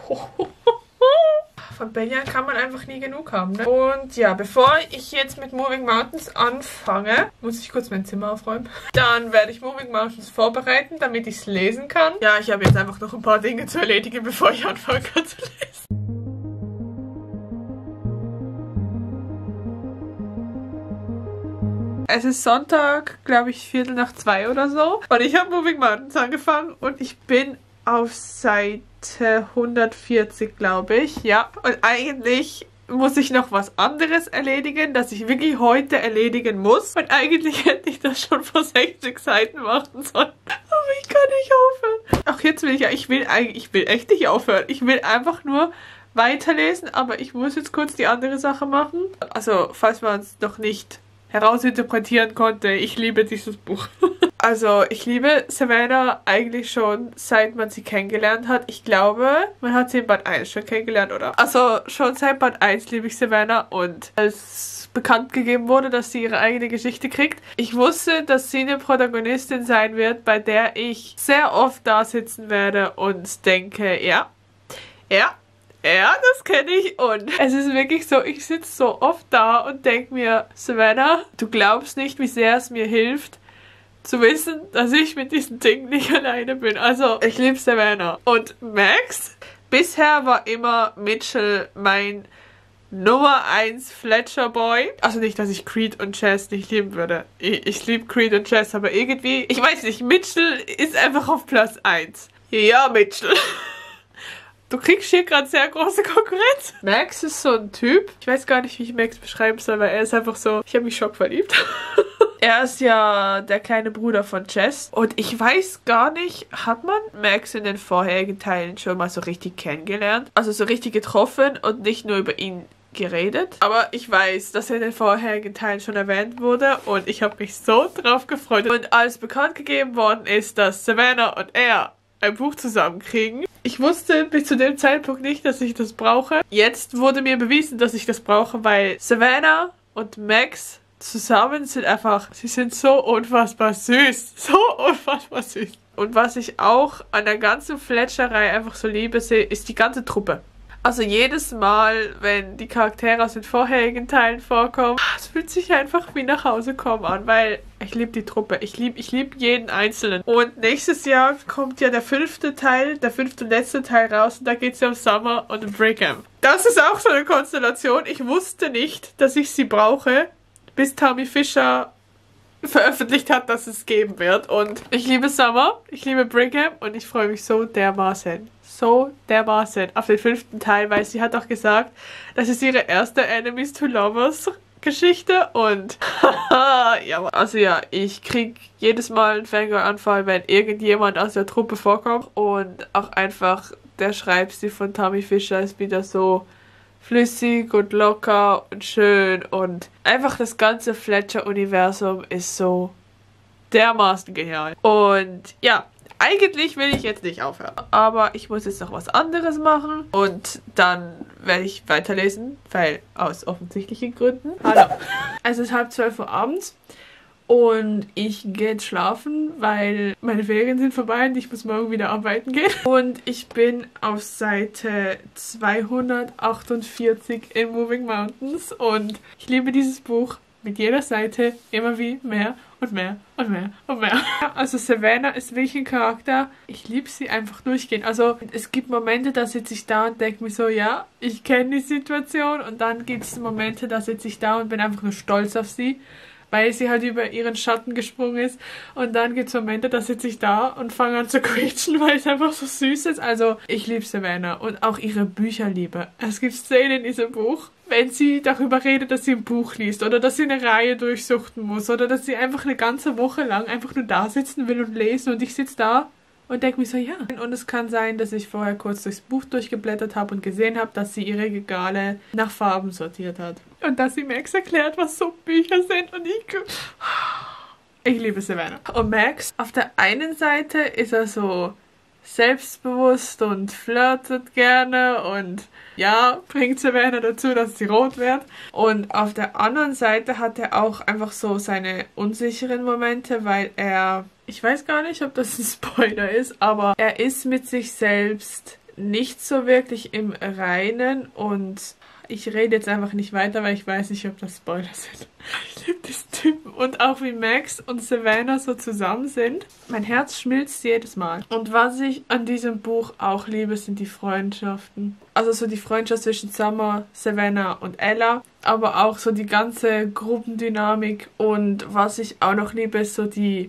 Von Belial kann man einfach nie genug haben, ne? Und ja, bevor ich jetzt mit Moving Mountains anfange, muss ich kurz mein Zimmer aufräumen. Dann werde ich Moving Mountains vorbereiten, damit ich es lesen kann. Ja, ich habe jetzt einfach noch ein paar Dinge zu erledigen, bevor ich anfangen kann zu lesen. Es ist Sonntag, glaube ich, Viertel nach zwei oder so. Und ich habe Moving Mountains angefangen und ich bin auf Seite hundertvierzig, glaube ich. Ja, und eigentlich muss ich noch was anderes erledigen, das ich wirklich heute erledigen muss. Und eigentlich hätte ich das schon vor sechzig Seiten machen sollen. Aber ich kann nicht aufhören. Ach, jetzt will ich ja, ich will eigentlich, ich will echt nicht aufhören. Ich will einfach nur weiterlesen, aber ich muss jetzt kurz die andere Sache machen. Also, falls man es noch nicht herausinterpretieren konnte, ich liebe dieses Buch. Also, ich liebe Savannah eigentlich schon, seit man sie kennengelernt hat. Ich glaube, man hat sie in Band eins schon kennengelernt, oder? Also, schon seit Band eins liebe ich Savannah und als bekannt gegeben wurde, dass sie ihre eigene Geschichte kriegt. Ich wusste, dass sie eine Protagonistin sein wird, bei der ich sehr oft da sitzen werde und denke, ja, ja, ja, das kenne ich und es ist wirklich so, ich sitze so oft da und denke mir, Savannah, du glaubst nicht, wie sehr es mir hilft, zu wissen, dass ich mit diesen Dingen nicht alleine bin. Also, ich liebe Savannah. Und Max, bisher war immer Mitchell mein Nummer eins Fletcher Boy. Also nicht, dass ich Creed und Chess nicht lieben würde. Ich, ich liebe Creed und Chess, aber irgendwie, ich weiß nicht, Mitchell ist einfach auf Platz eins. Ja, Mitchell. Du kriegst hier gerade sehr große Konkurrenz. Max ist so ein Typ. Ich weiß gar nicht, wie ich Max beschreiben soll, weil er ist einfach so, ich habe mich schockverliebt. Er ist ja der kleine Bruder von Jess. Und ich weiß gar nicht, hat man Max in den vorherigen Teilen schon mal so richtig kennengelernt? Also so richtig getroffen und nicht nur über ihn geredet. Aber ich weiß, dass er in den vorherigen Teilen schon erwähnt wurde und ich habe mich so drauf gefreut. Und als bekannt gegeben worden ist, dass Savannah und er ein Buch zusammenkriegen. Ich wusste bis zu dem Zeitpunkt nicht, dass ich das brauche. Jetzt wurde mir bewiesen, dass ich das brauche, weil Savannah und Max zusammen sind einfach, sie sind so unfassbar süß. So unfassbar süß. Und was ich auch an der ganzen Fletcherei einfach so liebe, ist die ganze Truppe. Also jedes Mal, wenn die Charaktere aus den vorherigen Teilen vorkommen, es fühlt sich einfach wie nach Hause kommen an, weil ich liebe die Truppe. Ich liebe ich lieb jeden Einzelnen. Und nächstes Jahr kommt ja der fünfte Teil, der fünfte und letzte Teil raus und da geht es ja um Summer und um Brigham. Das ist auch so eine Konstellation. Ich wusste nicht, dass ich sie brauche, bis Tommy Fisher veröffentlicht hat, dass es geben wird. Und ich liebe Summer, ich liebe Brigham und ich freue mich so dermaßen. So dermaßen auf den fünften Teil, weil sie hat auch gesagt, das ist ihre erste Enemies to Lovers Geschichte und ja, also ja, ich krieg jedes Mal einen Fangirl-Anfall, wenn irgendjemand aus der Truppe vorkommt und auch einfach der Schreibstil von Tommy Fisher ist wieder so flüssig und locker und schön und einfach das ganze Fletcher-Universum ist so dermaßen genial. Und ja, eigentlich will ich jetzt nicht aufhören, aber ich muss jetzt noch was anderes machen und dann werde ich weiterlesen, weil aus offensichtlichen Gründen. Hallo. Es ist halb zwölf Uhr abends und ich gehe jetzt schlafen, weil meine Ferien sind vorbei und ich muss morgen wieder arbeiten gehen. Und ich bin auf Seite zweihundertachtundvierzig in Moving Mountains und ich liebe dieses Buch mit jeder Seite immer wie mehr und mehr und mehr und mehr. Also Savannah ist wirklich ein Charakter, ich liebe sie einfach durchgehend. Also es gibt Momente, da sitze ich da und denke mir so, ja, ich kenne die Situation und dann gibt es Momente, da sitze ich da und bin einfach nur stolz auf sie, weil sie halt über ihren Schatten gesprungen ist. Und dann gibt es Momente, da sitze ich da und fange an zu quietschen, weil es einfach so süß ist. Also ich liebe Savannah und auch ihre Bücherliebe. Es gibt Szenen in diesem Buch, wenn sie darüber redet, dass sie ein Buch liest oder dass sie eine Reihe durchsuchten muss oder dass sie einfach eine ganze Woche lang einfach nur da sitzen will und lesen und ich sitze da und denke mir so, ja. Und es kann sein, dass ich vorher kurz durchs Buch durchgeblättert habe und gesehen habe, dass sie ihre Regale nach Farben sortiert hat. Und dass sie Max erklärt, was so Bücher sind und ich... Ich liebe Savannah. Und Max, auf der einen Seite ist er so selbstbewusst und flirtet gerne und ja, bringt Savannah dazu, dass sie rot wird. Und auf der anderen Seite hat er auch einfach so seine unsicheren Momente, weil er, ich weiß gar nicht, ob das ein Spoiler ist, aber er ist mit sich selbst nicht so wirklich im Reinen und ich rede jetzt einfach nicht weiter, weil ich weiß nicht, ob das Spoiler sind. Ich liebe diesen Typen. Und auch wie Max und Savannah so zusammen sind. Mein Herz schmilzt jedes Mal. Und was ich an diesem Buch auch liebe, sind die Freundschaften. Also so die Freundschaft zwischen Summer, Savannah und Ella. Aber auch so die ganze Gruppendynamik. Und was ich auch noch liebe, ist so die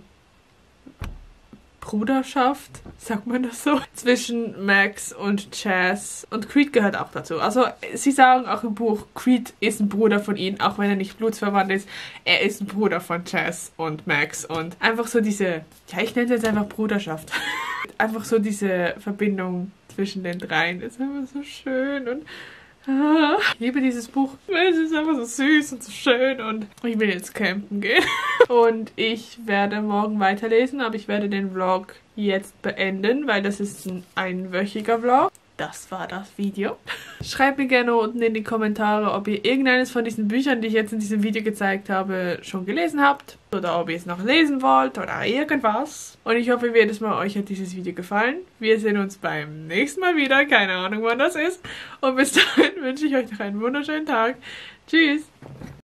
Bruderschaft, sagt man das so, zwischen Max und Chaz. Und Creed gehört auch dazu. Also sie sagen auch im Buch, Creed ist ein Bruder von ihnen, auch wenn er nicht blutsverwandt ist. Er ist ein Bruder von Chaz und Max. Und einfach so diese, ja, ich nenne es jetzt einfach Bruderschaft. Einfach so diese Verbindung zwischen den dreien ist einfach so schön und ah, ich liebe dieses Buch, weil es ist einfach so süß und so schön und ich will jetzt campen gehen. Und ich werde morgen weiterlesen, aber ich werde den Vlog jetzt beenden, weil das ist ein einwöchiger Vlog. Das war das Video. Schreibt mir gerne unten in die Kommentare, ob ihr irgendeines von diesen Büchern, die ich jetzt in diesem Video gezeigt habe, schon gelesen habt. Oder ob ihr es noch lesen wollt oder irgendwas. Und ich hoffe, jedes Mal euch hat dieses Video gefallen. Wir sehen uns beim nächsten Mal wieder. Keine Ahnung, wann das ist. Und bis dahin wünsche ich euch noch einen wunderschönen Tag. Tschüss.